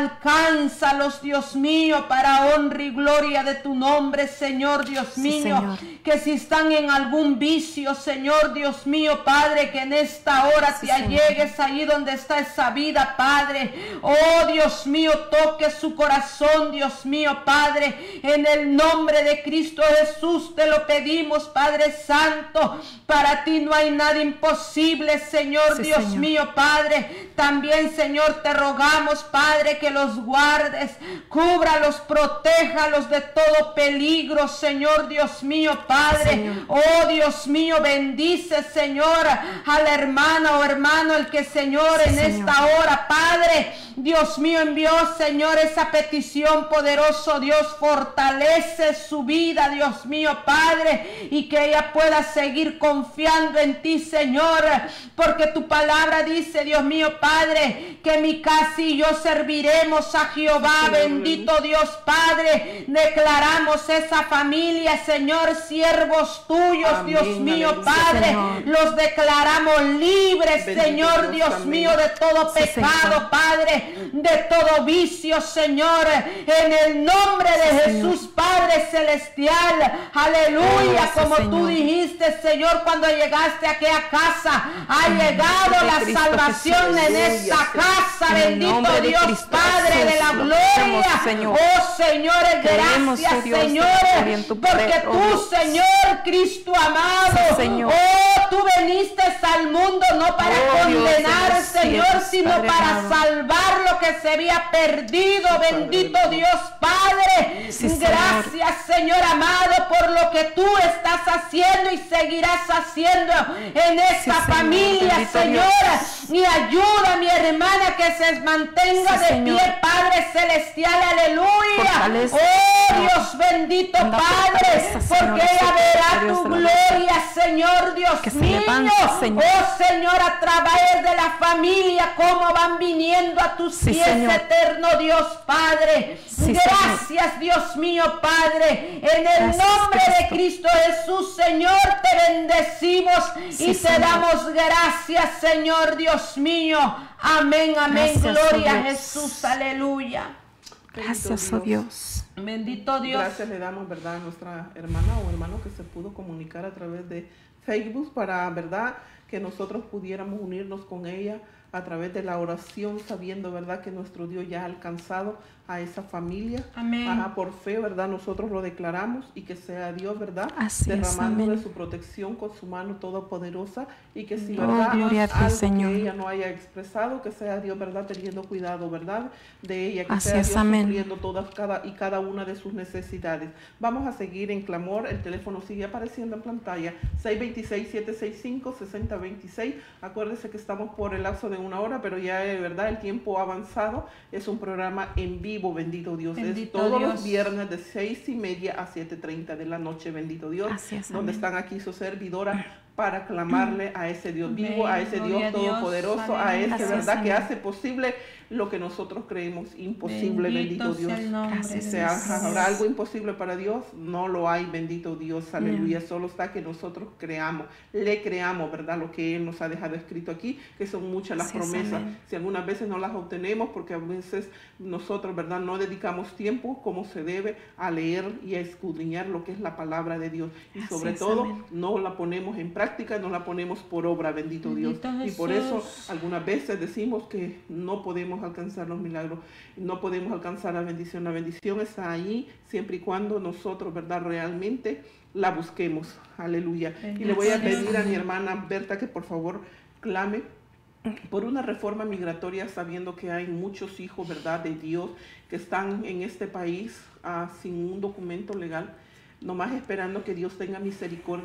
alcánzalos Dios mío para honra y gloria de tu nombre Señor Dios Sí, mío. Señor. Que si están en algún vicio Señor Dios mío Padre, que en esta hora Sí, te Señor. allegues ahí donde está esa vida Padre. Oh Dios mío, toque su corazón Dios mío Padre, en el nombre de Cristo Jesús te lo pedimos Padre Santo. Para ti no hay nada imposible Señor Sí, Dios Señor. mío Padre. También Señor te rogamos Padre que los guardes, cúbralos, protéjalos de todo peligro Señor Dios mío Padre. Señor. Oh Dios mío, bendice Señor a la hermana o hermano el que Señor Sí, en Señor. esta hora Padre Dios mío envió Señor esa petición poderoso Dios, fortalece su vida Dios mío Padre, y que ella pueda seguir confiando en ti Señor, porque tu palabra dice Dios mío Padre que mi casa y yo serviremos a Jehová. Sí, Bendito Dios Padre, declaramos esa familia Señor, siervos tuyos Amén, Dios mío aleluya. Padre, Señor. los declaramos libres Bendito Señor Dios, Dios amén. mío de todo Sí, pecado Señor. Padre, de todo vicio Señor, en el nombre de Sí, Jesús Señor. Padre Celestial, aleluya. Oh, sí, Como tú Señor. dijiste Señor cuando llegaste a aquella casa, ha llegado de la Cristo salvación Jesús. en Aleluya, esta casa. En el Bendito nombre de Dios Cristo Padre Jesús, de la lo gloria. creemos, Señor. Oh Señores, Creemos, gracias oh Dios, Señor, que en tu porque poder, oh tú Dios. Señor Cristo amado, Sí, Señor. oh tú viniste al mundo no para Oh, Dios de condenar los Señor, cielos, sino Padre para amado. salvar lo que se había perdido. Bendito Dios Padre, Sí, Señor. gracias Señor amado por lo que tú estás haciendo y seguirás haciendo en esta Sí, Señor. familia Bendito Señora, Dios. y ayuda a mi hermana que se mantenga Sí, de Señor. pie Padre Celestial, aleluya. Fortalece, Oh Señor. Dios bendito Anda, Padre, fortaleza, Señor, porque ella nosotros, verá Dios tu de la gloria Señor Dios Que se mío. levante, Señor. Oh Señor, a través de la familia, cómo van viniendo a tus Sí, pies, Señor. eterno Dios Padre. Sí, Gracias Dios mío Padre, en el Gracias, nombre de Cristo. Cristo Jesús Señor te bendecimos Sí, y te Señor. damos gracias Señor Dios mío. Amén, amén, Gracias, oh gloria a Dios. Jesús, aleluya. Gracias, oh Dios. Bendito Dios. Gracias le damos, ¿verdad?, a nuestra hermana o hermano que se pudo comunicar a través de Facebook para, ¿verdad?, que nosotros pudiéramos unirnos con ella a través de la oración, sabiendo, ¿verdad?, que nuestro Dios ya ha alcanzado a esa familia. Amén. Ajá, por fe, ¿verdad?, nosotros lo declaramos, y que sea Dios, ¿verdad?, Así es, derramando amén. de su protección con su mano todopoderosa, y que si, Oh, ¿verdad?, gloria a Dios, algo Señor. que ella no haya expresado, que sea Dios, ¿verdad?, teniendo cuidado, ¿verdad?, de ella, que Así sea es, Dios amén. supliendo todas cada y cada una de sus necesidades. Vamos a seguir en clamor. El teléfono sigue apareciendo en pantalla: seis dos seis, siete seis cinco, seis cero dos seis. Acuérdese que estamos por el lapso de una hora, pero ya de verdad el tiempo ha avanzado. Es un programa en vivo, bendito Dios. Bendito es todos Dios. los viernes de seis y media a siete treinta de la noche, bendito Dios. Así es, donde amén. están aquí su servidora para clamarle a ese Dios Amén. vivo, a ese Gloria Dios a Dios. todopoderoso, a Amén. ese, Gracias, ¿verdad?, que amén. hace posible lo que nosotros creemos imposible, bendito, Bendito sea Dios. el nombre Gracias, de Si habrá Jesús. algo imposible para Dios, no lo hay, bendito Dios, aleluya. Solo está que nosotros creamos, le creamos, ¿verdad?, lo que Él nos ha dejado escrito aquí, que son muchas las Así es, promesas. amén. Si algunas veces no las obtenemos, porque a veces nosotros, ¿verdad?, no dedicamos tiempo como se debe a leer y a escudriñar lo que es la palabra de Dios. Y Así sobre es, todo, amén. no la ponemos en práctica, no la ponemos por obra, bendito, Bendito Dios. Y por eso Jesús. algunas veces decimos que no podemos alcanzar los milagros, no podemos alcanzar la bendición. La bendición está ahí siempre y cuando nosotros, ¿verdad?, realmente la busquemos. Aleluya. Y le voy a Bendito pedir a Dios. mi hermana Berta que por favor clame por una reforma migratoria, sabiendo que hay muchos hijos, ¿verdad?, de Dios que están en este país ah, sin un documento legal, nomás esperando que Dios tenga misericordia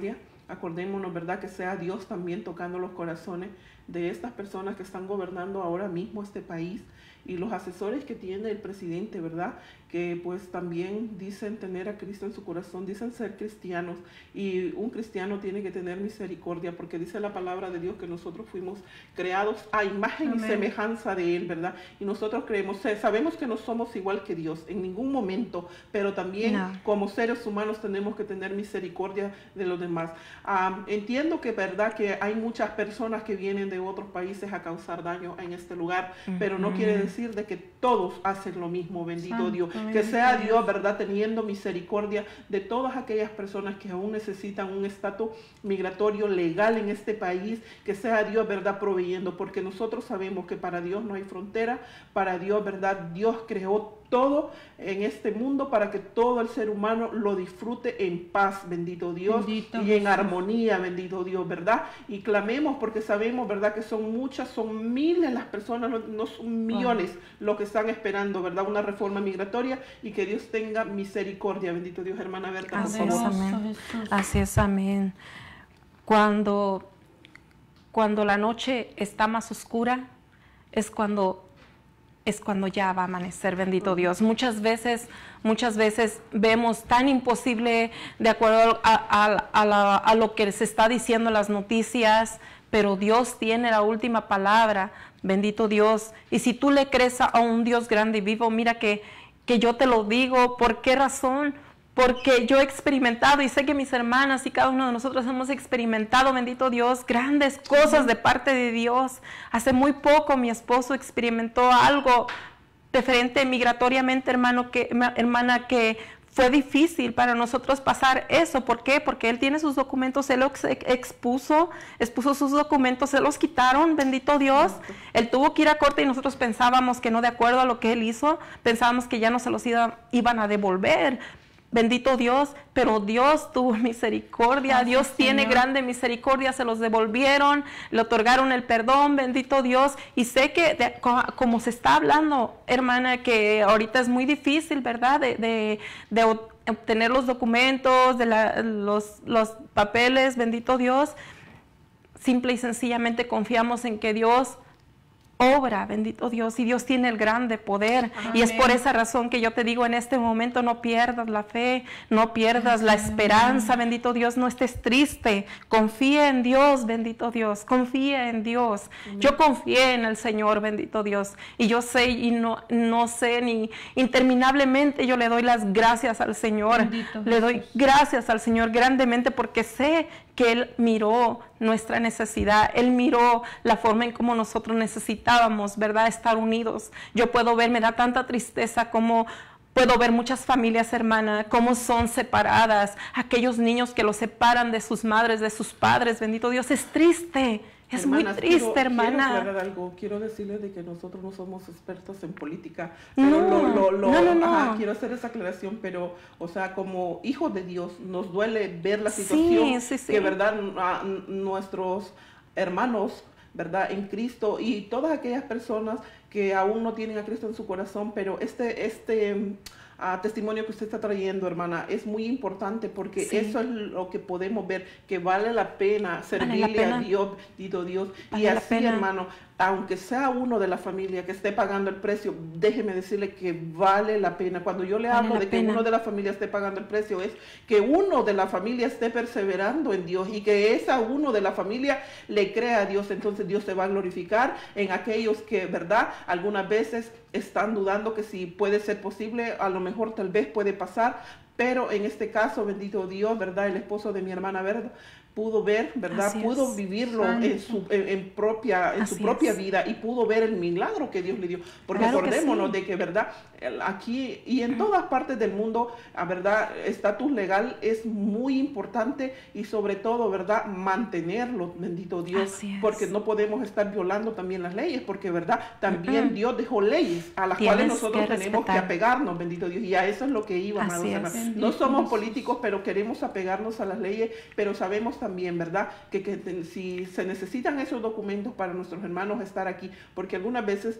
acordémonos, ¿verdad?, que sea Dios también tocando los corazones de estas personas que están gobernando ahora mismo este país, y los asesores que tiene el presidente, ¿verdad?, que pues también dicen tener a Cristo en su corazón, dicen ser cristianos, y un cristiano tiene que tener misericordia, porque dice la palabra de Dios que nosotros fuimos creados a imagen Amén. Y semejanza de Él, ¿verdad? Y nosotros creemos, sabemos que no somos igual que Dios en ningún momento, pero también no. como seres humanos tenemos que tener misericordia de los demás. Um, entiendo que, ¿verdad?, que hay muchas personas que vienen de otros países a causar daño en este lugar, uh-huh. pero no quiere decir de que todos hacen lo mismo, bendito Santo Dios. Que sea Dios, ¿verdad?, teniendo misericordia de todas aquellas personas que aún necesitan un estatus migratorio legal en este país, que sea Dios, ¿verdad?, proveyendo, porque nosotros sabemos que para Dios no hay frontera, para Dios, ¿verdad?, Dios creó todo en este mundo para que todo el ser humano lo disfrute en paz, bendito Dios, bendito y en Jesús. Armonía, bendito Dios, ¿verdad? Y clamemos porque sabemos, ¿verdad?, que son muchas, son miles las personas, no, no son millones oh. los que están esperando, ¿verdad?, una reforma migratoria, y que Dios tenga misericordia, bendito Dios. Hermana Berta, por favor. Amén. Así es, amén. Cuando, cuando la noche está más oscura, es cuando es cuando ya va a amanecer, bendito Dios. Muchas veces, muchas veces vemos tan imposible de acuerdo a, a, a, la, a lo que se está diciendo en las noticias, pero Dios tiene la última palabra, bendito Dios. Y si tú le crees a un Dios grande y vivo, mira que, que yo te lo digo. ¿Por qué razón? Porque yo he experimentado, y sé que mis hermanas y cada uno de nosotros hemos experimentado, bendito Dios, grandes cosas de parte de Dios. Hace muy poco mi esposo experimentó algo referente migratoriamente, hermano, que, hermana, que fue difícil para nosotros pasar eso. ¿Por qué? Porque él tiene sus documentos, él los expuso, expuso sus documentos, se los quitaron, bendito Dios. Él tuvo que ir a corte y nosotros pensábamos que no, de acuerdo a lo que él hizo, pensábamos que ya no se los iba, iban a devolver. Bendito Dios, pero Dios tuvo misericordia, Dios Señor. Tiene grande misericordia, se los devolvieron, le otorgaron el perdón, bendito Dios. Y sé que de, como se está hablando, hermana, que ahorita es muy difícil, ¿verdad?, de, de, de obtener los documentos, de la, los, los papeles, bendito Dios. Simple y sencillamente confiamos en que Dios obra, bendito Dios, y Dios tiene el grande poder. Amén. Y es por esa razón que yo te digo en este momento, no pierdas la fe, no pierdas Amén. La esperanza, bendito Dios, no estés triste, confía en Dios, bendito Dios, confía en Dios. Amén. Yo confié en el Señor, bendito Dios, y yo sé y no, no sé ni interminablemente yo le doy las gracias al Señor, bendito le doy Jesús. Gracias al Señor grandemente, porque sé que Él miró nuestra necesidad, Él miró la forma en cómo nosotros necesitábamos, ¿verdad?, estar unidos. Yo puedo ver, me da tanta tristeza como puedo ver muchas familias, hermana, cómo son separadas, aquellos niños que los separan de sus madres, de sus padres, bendito Dios, es triste. Es Hermanas, muy triste, quiero, hermana. Quiero aclarar algo. Quiero decirles de que nosotros no somos expertos en política. Pero no, lo, lo, lo, no, no, no. Ajá, quiero hacer esa aclaración, pero, o sea, como hijos de Dios, nos duele ver la situación sí, sí, sí. que, verdad, a, nuestros hermanos, verdad, en Cristo, y todas aquellas personas que aún no tienen a Cristo en su corazón, pero este, este uh, testimonio que usted está trayendo, hermana, es muy importante, porque sí. eso es lo que podemos ver, que vale la pena servirle vale la pena. a Dios, bendito Dios, vale y así, hermano, aunque sea uno de la familia que esté pagando el precio, déjeme decirle que vale la pena. Cuando yo le hablo vale de que pena. uno de la familia esté pagando el precio, es que uno de la familia esté perseverando en Dios, y que esa uno de la familia le crea a Dios. Entonces Dios se va a glorificar en aquellos que, verdad, algunas veces están dudando que si puede ser posible, a lo mejor tal vez puede pasar, pero en este caso, bendito Dios, verdad, el esposo de mi hermana Verda pudo ver, ¿verdad? Así pudo es. vivirlo en su, en, en propia, en su propia es. vida, y pudo ver el milagro que Dios le dio. Porque claro acordémonos sí. de que, ¿verdad? Aquí y en todas partes del mundo, a verdad, estatus legal es muy importante, y sobre todo, ¿verdad?, mantenerlo, bendito Dios, porque no podemos estar violando también las leyes, porque, ¿verdad?, también uh-huh. Dios dejó leyes a las Tienes cuales nosotros que tenemos respetar. que apegarnos, bendito Dios, y a eso es lo que iba, amados hermanos. No somos políticos, pero queremos apegarnos a las leyes, pero sabemos también también, ¿verdad?, que, que si se necesitan esos documentos para nuestros hermanos estar aquí, porque algunas veces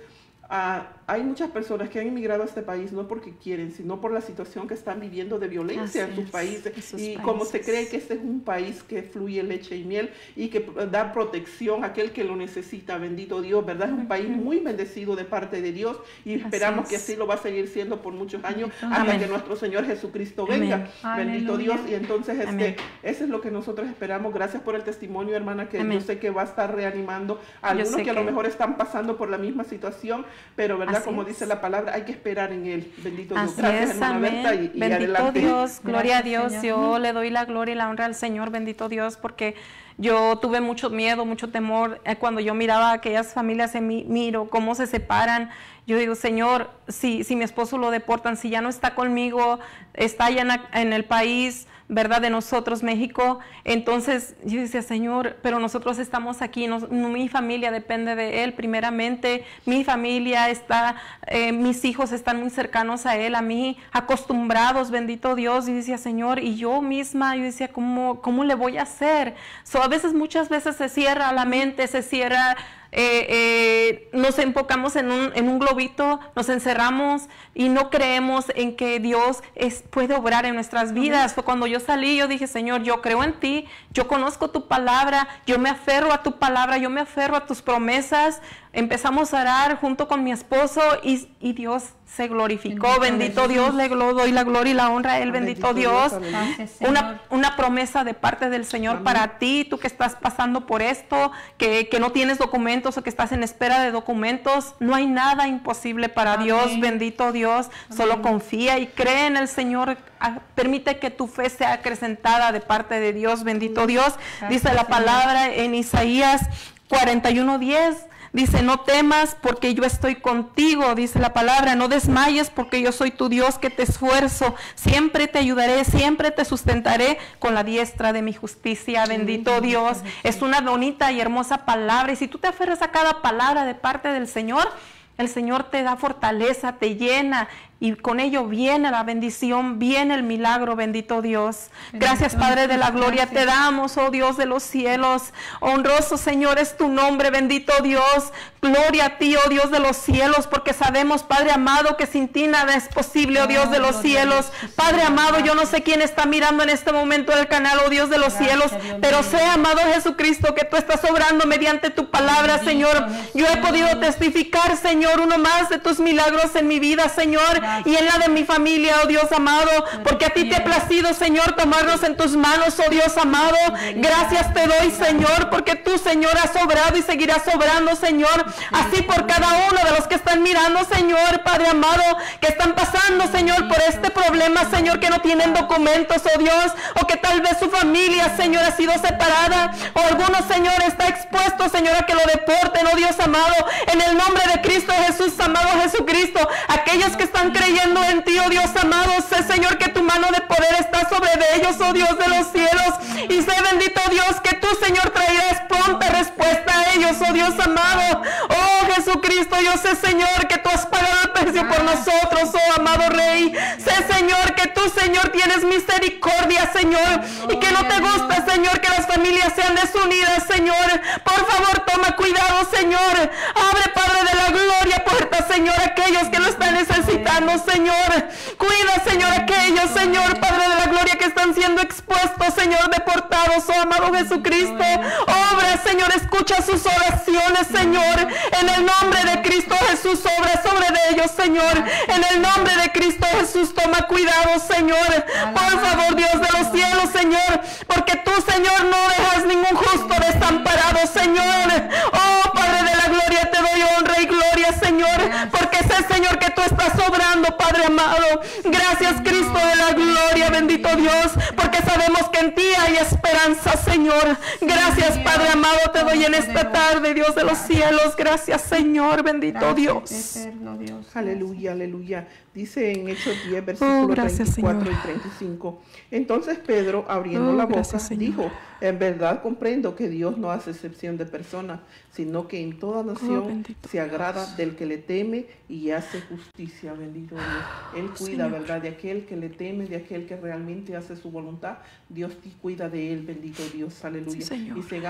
Uh, hay muchas personas que han emigrado a este país no porque quieren, sino por la situación que están viviendo de violencia Así en sus países. En sus y países. Como se cree que este es un país que fluye leche y miel y que da protección a aquel que lo necesita, bendito Dios, ¿verdad? Es un país muy bendecido de parte de Dios y esperamos así que así lo va a seguir siendo por muchos años hasta Amén. Que nuestro Señor Jesucristo venga. Amén. Bendito Aleluya. Dios. Y entonces este, eso es lo que nosotros esperamos. Gracias por el testimonio, hermana, que Amén. Yo sé que va a estar reanimando a algunos que, que a lo mejor están pasando por la misma situación. Pero, ¿verdad? Así Como es. Dice la palabra, hay que esperar en Él. Bendito Dios. Así Gracias, es, hermana amén. Berta. Y, y bendito adelante. Dios, gloria Gracias, a Dios. Señor. Yo le doy la gloria y la honra al Señor. Bendito Dios, porque yo tuve mucho miedo, mucho temor. Eh, cuando yo miraba a aquellas familias, en mi, miro cómo se separan. Yo digo, Señor, si, si mi esposo lo deportan, si ya no está conmigo, está allá en, en el país, ¿verdad? De nosotros, México. Entonces yo decía, Señor, pero nosotros estamos aquí, no, mi familia depende de Él primeramente, mi familia está, eh, mis hijos están muy cercanos a Él, a mí, acostumbrados, bendito Dios. Y decía, Señor, y yo misma, yo decía, ¿cómo, cómo le voy a hacer? So, a veces, muchas veces se cierra la mente, se cierra... Eh, eh, nos enfocamos en un, en un globito, nos encerramos y no creemos en que Dios es, puede obrar en nuestras vidas. Fue cuando yo salí, yo dije, Señor, yo creo en ti, yo conozco tu palabra, yo me aferro a tu palabra, yo me aferro a tus promesas. Empezamos a orar junto con mi esposo y, y Dios se glorificó. Bendito, bendito Dios, le doy la gloria y la honra a Él, bendito, bendito Dios. Dios una, una promesa de parte del Señor Amén. Para ti, tú que estás pasando por esto, que, que no tienes documentos o que estás en espera de documentos, no hay nada imposible para Amén. Dios, bendito Dios. Amén. Solo confía y cree en el Señor. Permite que tu fe sea acrecentada de parte de Dios, bendito Dios. Gracias, dice la palabra en Isaías cuarenta y uno diez. Dice, no temas porque yo estoy contigo, dice la palabra, no desmayes porque yo soy tu Dios que te esfuerzo, siempre te ayudaré, siempre te sustentaré con la diestra de mi justicia, bendito Dios. Es una bonita y hermosa palabra y si tú te aferras a cada palabra de parte del Señor, el Señor te da fortaleza, te llena y con ello viene la bendición, viene el milagro, bendito Dios. Gracias, Padre de la gloria, te damos, oh Dios de los cielos. Honroso, Señor, es tu nombre, bendito Dios. Gloria a ti, oh Dios de los cielos, porque sabemos, Padre amado, que sin ti nada es posible, oh Dios de los cielos. Padre amado, yo no sé quién está mirando en este momento el canal, oh Dios de los cielos, pero sé, amado Jesucristo, que tú estás obrando mediante tu palabra, Señor. Yo he podido testificar, Señor, uno más de tus milagros en mi vida, Señor, y en la de mi familia, oh Dios amado, porque a ti te ha placido, Señor, tomarnos en tus manos, oh Dios amado. Gracias te doy, Señor, porque tú, Señor, has obrado y seguirás obrando, Señor, así por cada uno de los que están mirando, Señor, Padre amado, que están pasando, Señor, por este problema, Señor, que no tienen documentos, oh Dios, o que tal vez su familia, Señor, ha sido separada, o algunos, Señor, está expuesto, Señor, a que lo deporten, oh Dios amado, en el nombre de Cristo Jesús, amado Jesucristo, aquellos que están creyendo en ti, oh Dios amado, sé, Señor, que tu mano de poder está sobre de ellos, oh Dios de los cielos, y sé, bendito Dios, que tú, Señor, traerás pronta respuesta a ellos, oh Dios amado. Oh Jesucristo, yo sé, Señor, que tú has pagado el precio por nosotros, oh amado Rey. Sé, Señor, que tú, Señor, tienes misericordia, Señor, y que no te gusta, Señor, que las familias sean desunidas, Señor. Por favor, toma cuidado, Señor. Abre, Padre de la gloria, puertas, Señor, a aquellos que lo están necesitando, Señor. Cuida, Señor, a aquellos, Señor, Padre de la gloria, que están siendo expuestos, Señor, deportados, oh amado Jesucristo. Obra, Señor, escucha sus oraciones, Señor. En el nombre de Cristo Jesús, obra sobre de ellos, Señor. En el nombre de Cristo Jesús, toma cuidado, Señor. Por favor, Dios de los cielos, Señor, porque tú, Señor, no dejas ningún justo desamparado, Señor. Oh, Padre de la gloria, te doy honra y gloria, Señor, porque sé, Señor, que tú estás obrando, Padre amado. Gracias, Cristo de la gloria, bendito Dios, porque sabemos que en ti hay esperanza, Señor. Gracias, Padre amado, te doy en esta tarde, Dios de los cielos. Gracias, Señor, bendito Dios. Aleluya, aleluya. Dice en Hechos diez, versículos oh, treinta y cuatro y treinta y cinco. Entonces Pedro, abriendo oh, la boca, gracias, dijo, en verdad comprendo que Dios no hace excepción de personas, sino que en toda nación oh, se agrada del que le teme y hace justicia, bendito Dios. Él cuida, Señor, ¿verdad? De aquel que le teme, de aquel que realmente hace su voluntad. Dios te cuida de él, bendito Dios, aleluya. Sí, y sigamos confiando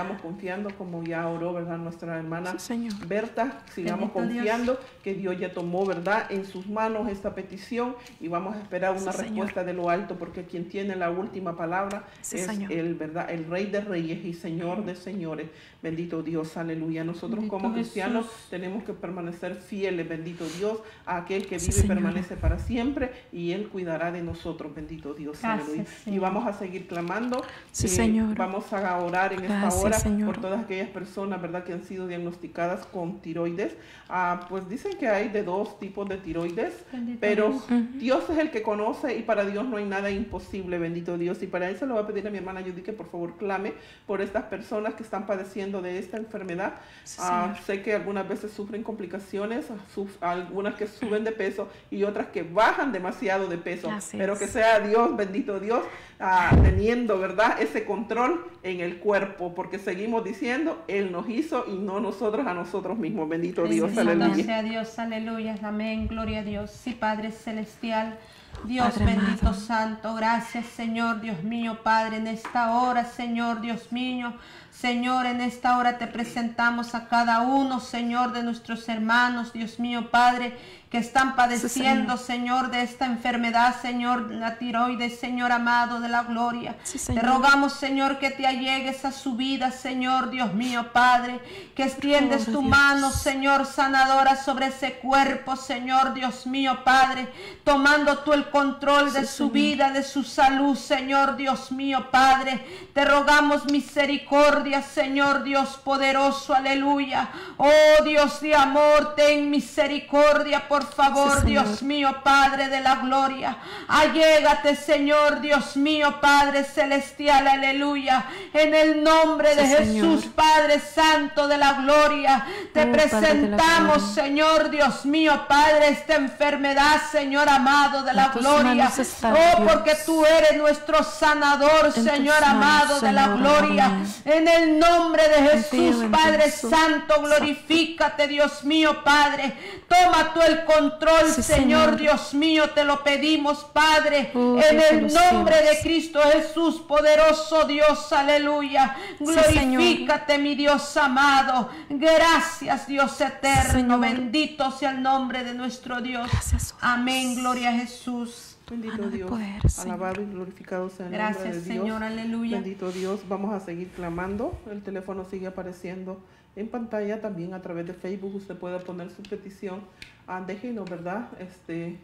confiando, como ya oró, ¿verdad? Nuestra hermana sí, Señor. Berta, sigamos Bendito confiando Dios. que Dios ya tomó, ¿verdad?, en sus manos esta petición y vamos a esperar una Sí, respuesta de lo alto, porque quien tiene la última palabra Sí, es Señor. el, ¿verdad?, el Rey de Reyes y Señor de Señores. Bendito Dios, aleluya. Nosotros Bendito como cristianos Jesús. tenemos que permanecer fieles, bendito Dios, a aquel que Sí, vive y Señor. permanece para siempre, y Él cuidará de nosotros, bendito Dios, Gracias, aleluya. Y Señor. vamos a seguir clamando. Sí, eh, Señor. Vamos a orar en Gracias, esta hora Señor. por todas aquellas personas, ¿verdad?, que han sido diagnosticadas con tiroides. Ah, pues dicen que hay de dos tipos de tiroides, Bendito pero Dios. Dios es el que conoce y para Dios no hay nada imposible, bendito Dios. Y para eso le voy a pedir a mi hermana Judy que por favor clame por estas personas que están padeciendo de esta enfermedad. Sí, Ah, Señor. sé que algunas veces sufren complicaciones, suf- algunas que suben de peso y otras que bajan demasiado de peso. Así pero es. que sea Dios, bendito Dios, ah, teniendo, ¿verdad?, ese control en el cuerpo, porque seguimos diciendo, Él nos hizo y no nosotros a nosotros mismos. Bendito Dios, Bendito aleluya. sea Dios, aleluya, amén, gloria a Dios. Sí, Padre Celestial, Dios Padre bendito amado. santo, gracias Señor, Dios mío, Padre, en esta hora, Señor, Dios mío, Señor, en esta hora te presentamos a cada uno, Señor, de nuestros hermanos, Dios mío, Padre, que están padeciendo, Sí, Señor, de esta enfermedad, Señor, la tiroides, Señor amado de la gloria. Sí, Te Señor. rogamos, Señor, que te allegues a su vida, Señor, Dios mío, Padre, que extiendes Gloria tu a Dios. mano, Señor, sanadora sobre ese cuerpo, Señor, Dios mío, Padre, tomando tú el control de Sí, su Señor. vida, de su salud, Señor, Dios mío, Padre. Te rogamos misericordia, Señor, Dios poderoso, aleluya. Oh, Dios de amor, ten misericordia, por favor, Sí, Señor. Dios mío, Padre de la gloria. Allégate, Señor, Dios mío, Padre celestial, aleluya. En el nombre de Sí, Jesús, Señor. Padre santo de la gloria, te Oh, Padre de la presentamos, gloria. Señor, Dios mío, Padre, esta enfermedad, Señor amado de la En tus gloria. manos está, Oh, Dios. porque tú eres nuestro sanador, En tus Señor manos, amado de la Señor, gloria. amén. En el nombre de Jesús, Confío en Padre Jesús. santo, glorifícate, Dios mío, Padre. Toma tú el control, Sí, Señor, Señor. Dios mío, te lo pedimos, Padre. Oh, en Dios de el los nombre cielos. de Cristo Jesús, poderoso Dios, aleluya. Glorifícate, mi Dios amado. Gracias, Dios eterno. Señor. Bendito sea el nombre de nuestro Dios. Gracias, oh Amén, Dios. gloria a Jesús. Bendito Mano de Dios, poder, Señor. alabado y glorificado sea el Gracias, nombre de Dios. Señor, aleluya. Bendito Dios, vamos a seguir clamando. El teléfono sigue apareciendo en pantalla, también a través de Facebook. Usted puede poner su petición. Ah, déjenos, ¿verdad? Este,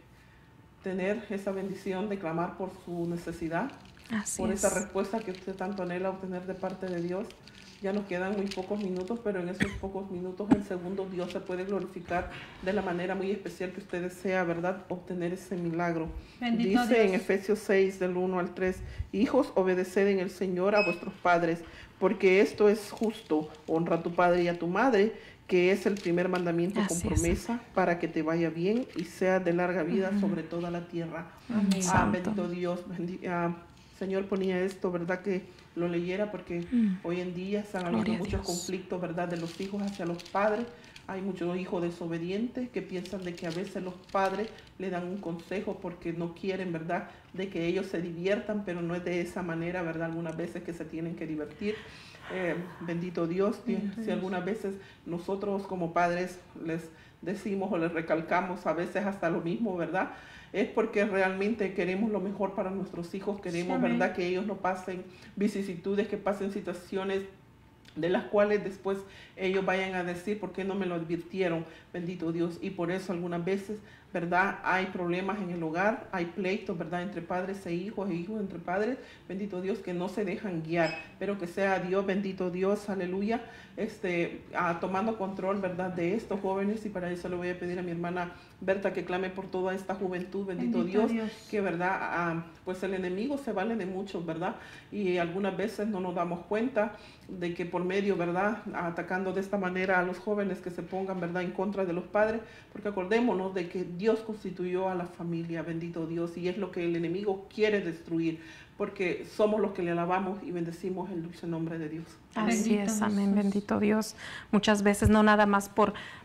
tener esa bendición de clamar por su necesidad, Así por es. esa respuesta que usted tanto anhela obtener de parte de Dios. Ya nos quedan muy pocos minutos, pero en esos pocos minutos, el segundo, Dios se puede glorificar de la manera muy especial que usted desea, ¿verdad?, obtener ese milagro. Bendito Dice Dios. en Efesios seis, del uno al tres, hijos, obedeced en el Señor a vuestros padres, porque esto es justo. Honra a tu padre y a tu madre, que es el primer mandamiento con Así es. promesa, para que te vaya bien y sea de larga vida sobre toda la tierra. Amén. Ah, Santo. bendito Dios, bendi- ah, Señor, ponía esto, ¿verdad?, que lo leyera, porque Mm. hoy en día están Gloria habiendo a muchos Dios. conflictos, ¿verdad?, de los hijos hacia los padres. Hay muchos hijos desobedientes que piensan de que a veces los padres le dan un consejo porque no quieren, ¿verdad?, de que ellos se diviertan, pero no es de esa manera, ¿verdad?, algunas veces que se tienen que divertir. Eh, bendito Dios, si- si algunas veces nosotros como padres les decimos o les recalcamos a veces hasta lo mismo, ¿verdad?, es porque realmente queremos lo mejor para nuestros hijos, queremos, Amén. ¿verdad?, que ellos no pasen vicisitudes, que pasen situaciones de las cuales después ellos vayan a decir, ¿por qué no me lo advirtieron? Bendito Dios. Y por eso algunas veces, ¿verdad?, hay problemas en el hogar, hay pleitos, ¿verdad?, entre padres e hijos, e hijos entre padres, bendito Dios, que no se dejan guiar, pero que sea Dios, bendito Dios, aleluya, este, ah, tomando control, ¿verdad?, de estos jóvenes. Y para eso le voy a pedir a mi hermana Berta que clame por toda esta juventud, bendito, Bendito Dios, Dios. que, ¿verdad?, ah, pues el enemigo se vale de muchos, ¿verdad?, y algunas veces no nos damos cuenta de que por medio, ¿verdad?, atacando de esta manera a los jóvenes que se pongan, ¿verdad?, en contra de los padres, porque acordémonos de que Dios constituyó a la familia, bendito Dios, y es lo que el enemigo quiere destruir, porque somos los que le alabamos y bendecimos el dulce nombre de Dios. Así Bendito es, amén, Jesús. bendito Dios. Muchas veces no nada más por,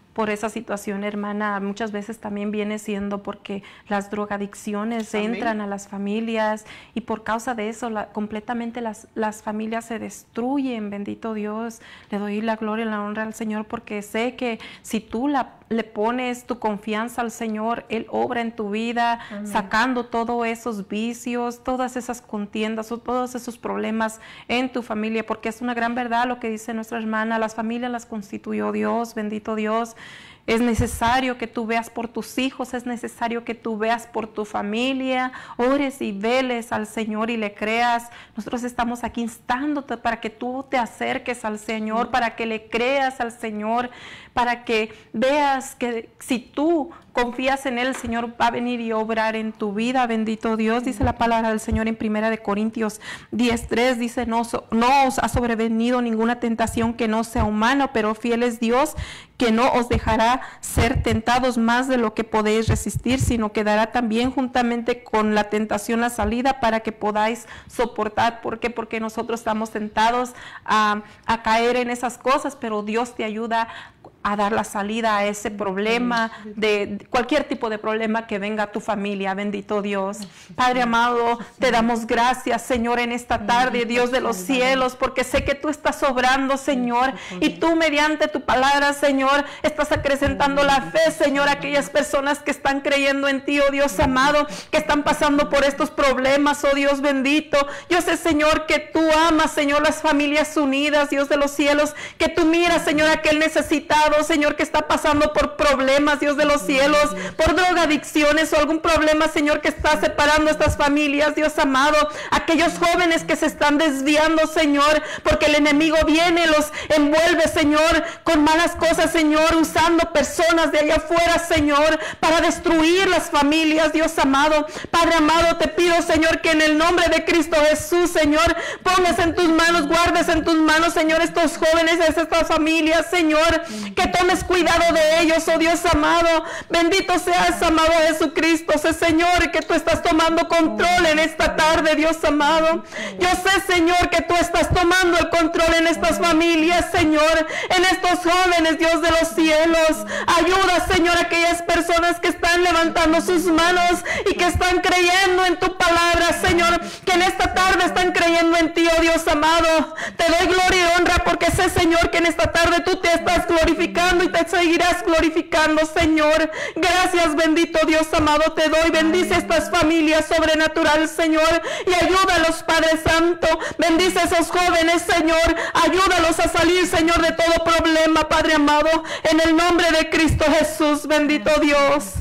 por esa situación, hermana. Muchas veces también viene siendo porque las drogadicciones Amén. entran a las familias y por causa de eso la, completamente las, las familias se destruyen. Bendito Dios, le doy la gloria y la honra al Señor porque sé que si tú la, le pones tu confianza al Señor, Él obra en tu vida, Amén. Sacando todos esos vicios, todas esas contiendas o todos esos problemas en tu familia, porque es una gran verdad lo que dice nuestra hermana, las familias las constituyó Dios, bendito Dios. Es necesario que tú veas por tus hijos, es necesario que tú veas por tu familia, ores y veles al Señor y le creas. Nosotros estamos aquí instándote para que tú te acerques al Señor, para que le creas al Señor, para que veas que si tú confías en Él, el Señor va a venir y obrar en tu vida, bendito Dios. Dice la palabra del Señor en primera de Corintios diez tres, dice, no, no os ha sobrevenido ninguna tentación que no sea humana, pero fiel es Dios, que no os dejará ser tentados más de lo que podéis resistir, sino que dará también juntamente con la tentación la salida para que podáis soportar. ¿Por qué? Porque nosotros estamos tentados a, a caer en esas cosas, pero Dios te ayuda a dar la salida a ese problema, de cualquier tipo de problema que venga a tu familia, bendito Dios. Padre amado, te damos gracias, Señor, en esta tarde, Dios de los cielos, porque sé que tú estás obrando, Señor, y tú mediante tu palabra, Señor, estás acrecentando la fe, Señor, a aquellas personas que están creyendo en ti, oh Dios amado, que están pasando por estos problemas, oh Dios bendito. Yo sé, Señor, que tú amas, Señor, las familias unidas, Dios de los cielos, que tú miras, Señor, a aquel necesitado, Señor, que está pasando por problemas, Dios de los cielos, por drogadicciones o algún problema, Señor, que está separando estas familias, Dios amado, aquellos jóvenes que se están desviando, Señor, porque el enemigo viene, los envuelve, Señor, con malas cosas, Señor, usando personas de allá afuera, Señor, para destruir las familias, Dios amado. Padre amado, te pido, Señor, que en el nombre de Cristo Jesús, Señor, pongas en tus manos, guardes en tus manos, Señor, estos jóvenes, estas familias, Señor, que tomes cuidado de ellos, oh Dios amado. Bendito seas, amado Jesucristo. Sé, Señor, que tú estás tomando control en esta tarde, Dios amado. Yo sé, Señor, que tú estás tomando el control en estas familias, Señor, en estos jóvenes, Dios de los cielos. Ayuda, Señor, a aquellas personas que están levantando sus manos y que están creyendo en tu palabra, Señor, que en esta tarde están creyendo en ti, oh Dios amado. Te doy gloria y honra porque sé, Señor, que en esta tarde tú te estás glorificando y te seguirás glorificando, Señor. Gracias, bendito Dios amado, te doy. Bendice estas familias sobrenatural, Señor, y ayúdalos, Padre Santo. Bendice a esos jóvenes, Señor. Ayúdalos a salir, Señor, de todo problema, Padre amado, en el nombre de Cristo Jesús, bendito Dios.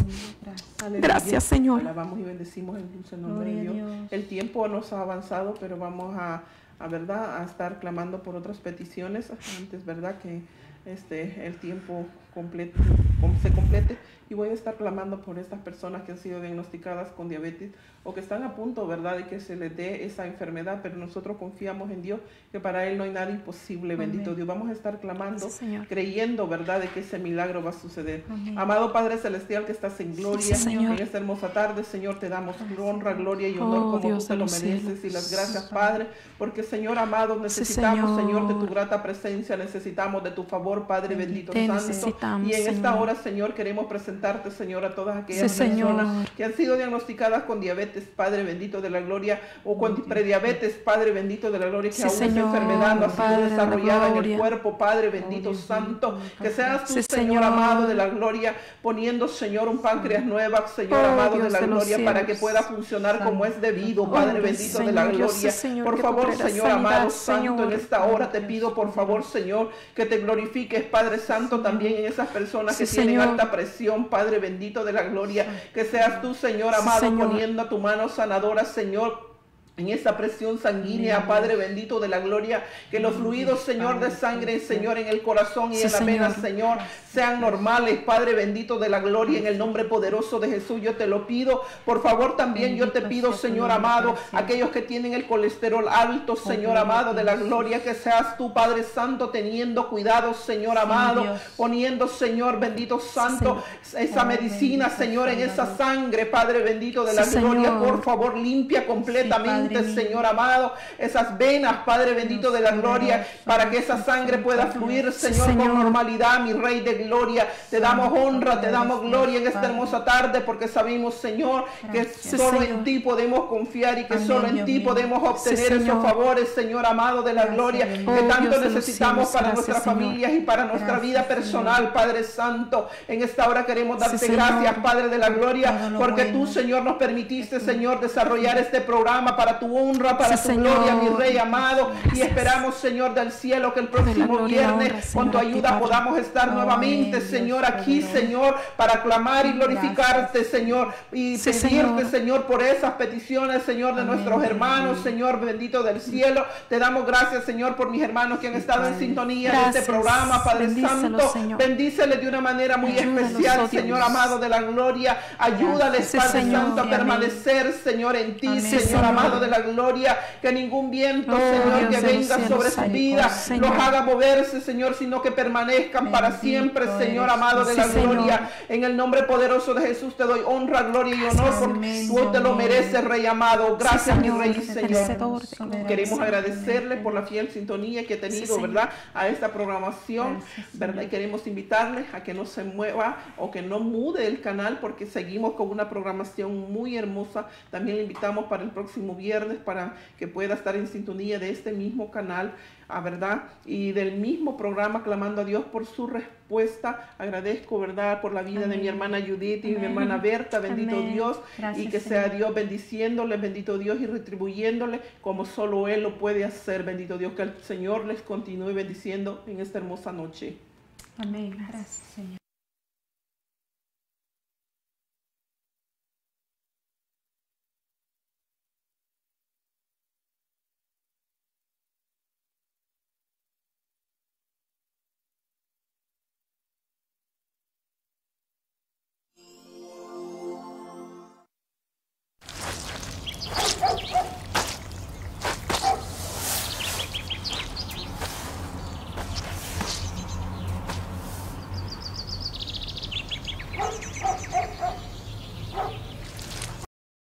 Gracias, Señor. Alabamos y bendecimos el dulce nombre de Dios. El tiempo nos ha avanzado, pero vamos a, a verdad, a estar clamando por otras peticiones antes, verdad, que este el tiempo completo, se complete, y voy a estar clamando por estas personas que han sido diagnosticadas con diabetes o que están a punto, verdad, de que se les dé esa enfermedad, pero nosotros confiamos en Dios, que para Él no hay nada imposible. Amén. Bendito Dios. Vamos a estar clamando, sí, creyendo, verdad, de que ese milagro va a suceder. Amén. Amado Padre Celestial que estás en gloria, sí, en esta hermosa tarde, Señor, te damos honra, gloria y honor, oh, como Dios, tú te lo mereces, cielos. Y las gracias, Padre, porque, Señor amado, necesitamos, sí, Señor, de tu grata presencia, necesitamos de tu favor, Padre bendito, te santo, y en Señor. Esta hora, Señor, queremos presentarte, Señor, a todas aquellas sí, personas Señor. Que han sido diagnosticadas con diabetes, Padre bendito de la gloria, o con prediabetes, Padre bendito de la gloria, que sí, aún Señor. Esa enfermedad no ha sido Padre desarrollada en el cuerpo, Padre bendito, oh, santo, que seas tú, sí, Señor amado de la gloria, poniendo, Señor, un páncreas nueva, Señor oh, amado Dios de la de gloria, para que pueda funcionar santo. Como es debido, Padre oh, bendito Señor, de la gloria. Sé, por favor, Señor sanidad, amado, Señor. Santo, en esta hora te pido, por favor, Señor, que te glorifiques, Padre Santo, también en esas personas que sí, tienen Señor. Alta presión, Padre bendito de la gloria, que seas tú, Señor amado, sí, Señor. Poniendo tu mano sanadora, Señor, en esa presión sanguínea, Padre bendito de la gloria, que los fluidos, Señor, de sangre, Señor, en el corazón y sí, en la vena, Señor, sean normales, Padre bendito de la gloria, en el nombre poderoso de Jesús, yo te lo pido. Por favor, también yo te pido, Señor amado, aquellos que tienen el colesterol alto, Señor amado de la gloria, que seas tú, Padre Santo, teniendo cuidado, Señor amado, poniendo, Señor bendito santo, esa medicina, Señor, en esa sangre, Padre bendito de la gloria, por favor, limpia completamente, fuentes, Señor amado, esas venas, Padre bendito de la gloria, para que esa sangre pueda fluir, Señor, Señor, con normalidad, mi Rey de gloria. Te damos honra, te damos gloria en esta hermosa tarde, porque sabemos, Señor, que solo en ti podemos confiar y que solo en ti podemos obtener esos favores, Señor amado de la gloria, que tanto necesitamos para nuestras familias y para nuestra vida personal, Padre Santo. En esta hora queremos darte gracias, Padre de la gloria, porque tú, Señor, nos permitiste, Señor, desarrollar este programa para tu honra, para tu gloria, mi Rey amado, y esperamos, Señor del cielo, que el próximo viernes con tu ayuda podamos estar nuevamente, Señor, aquí, Señor, para clamar y glorificarte, Señor, y pedirte, Señor, por esas peticiones, Señor, de nuestros hermanos, Señor bendito del cielo. Te damos gracias, Señor, por mis hermanos que han estado en sintonía de este programa, Padre Santo. Bendíceles de una manera muy especial, Señor amado de la gloria. Ayúdales, Padre Santo, a permanecer, Señor, en ti, Señor amado de la gloria. Que ningún viento, Señor, que venga sobre su vida los haga moverse, Señor, sino que permanezcan para siempre, Señor amado de la gloria. En el nombre poderoso de Jesús te doy honra, gloria y honor, porque tú te lo mereces, Rey amado. Gracias, mi Rey y Señor. Queremos agradecerle por la fiel sintonía que ha tenido, ¿verdad?, a esta programación, ¿verdad? Y queremos invitarle a que no se mueva o que no mude el canal, porque seguimos con una programación muy hermosa. También le invitamos para el próximo viernes para que pueda estar en sintonía de este mismo canal, a verdad, y del mismo programa Clamando a Dios por su respuesta. Agradezco, verdad, por la vida Amén. de mi hermana Judith y Amén. mi hermana Berta, bendito Amén. Dios, Gracias, y que sea Señor. Dios bendiciéndole, bendito Dios, y retribuyéndole como solo Él lo puede hacer, bendito Dios. Que el Señor les continúe bendiciendo en esta hermosa noche. Amén. Gracias, Señor.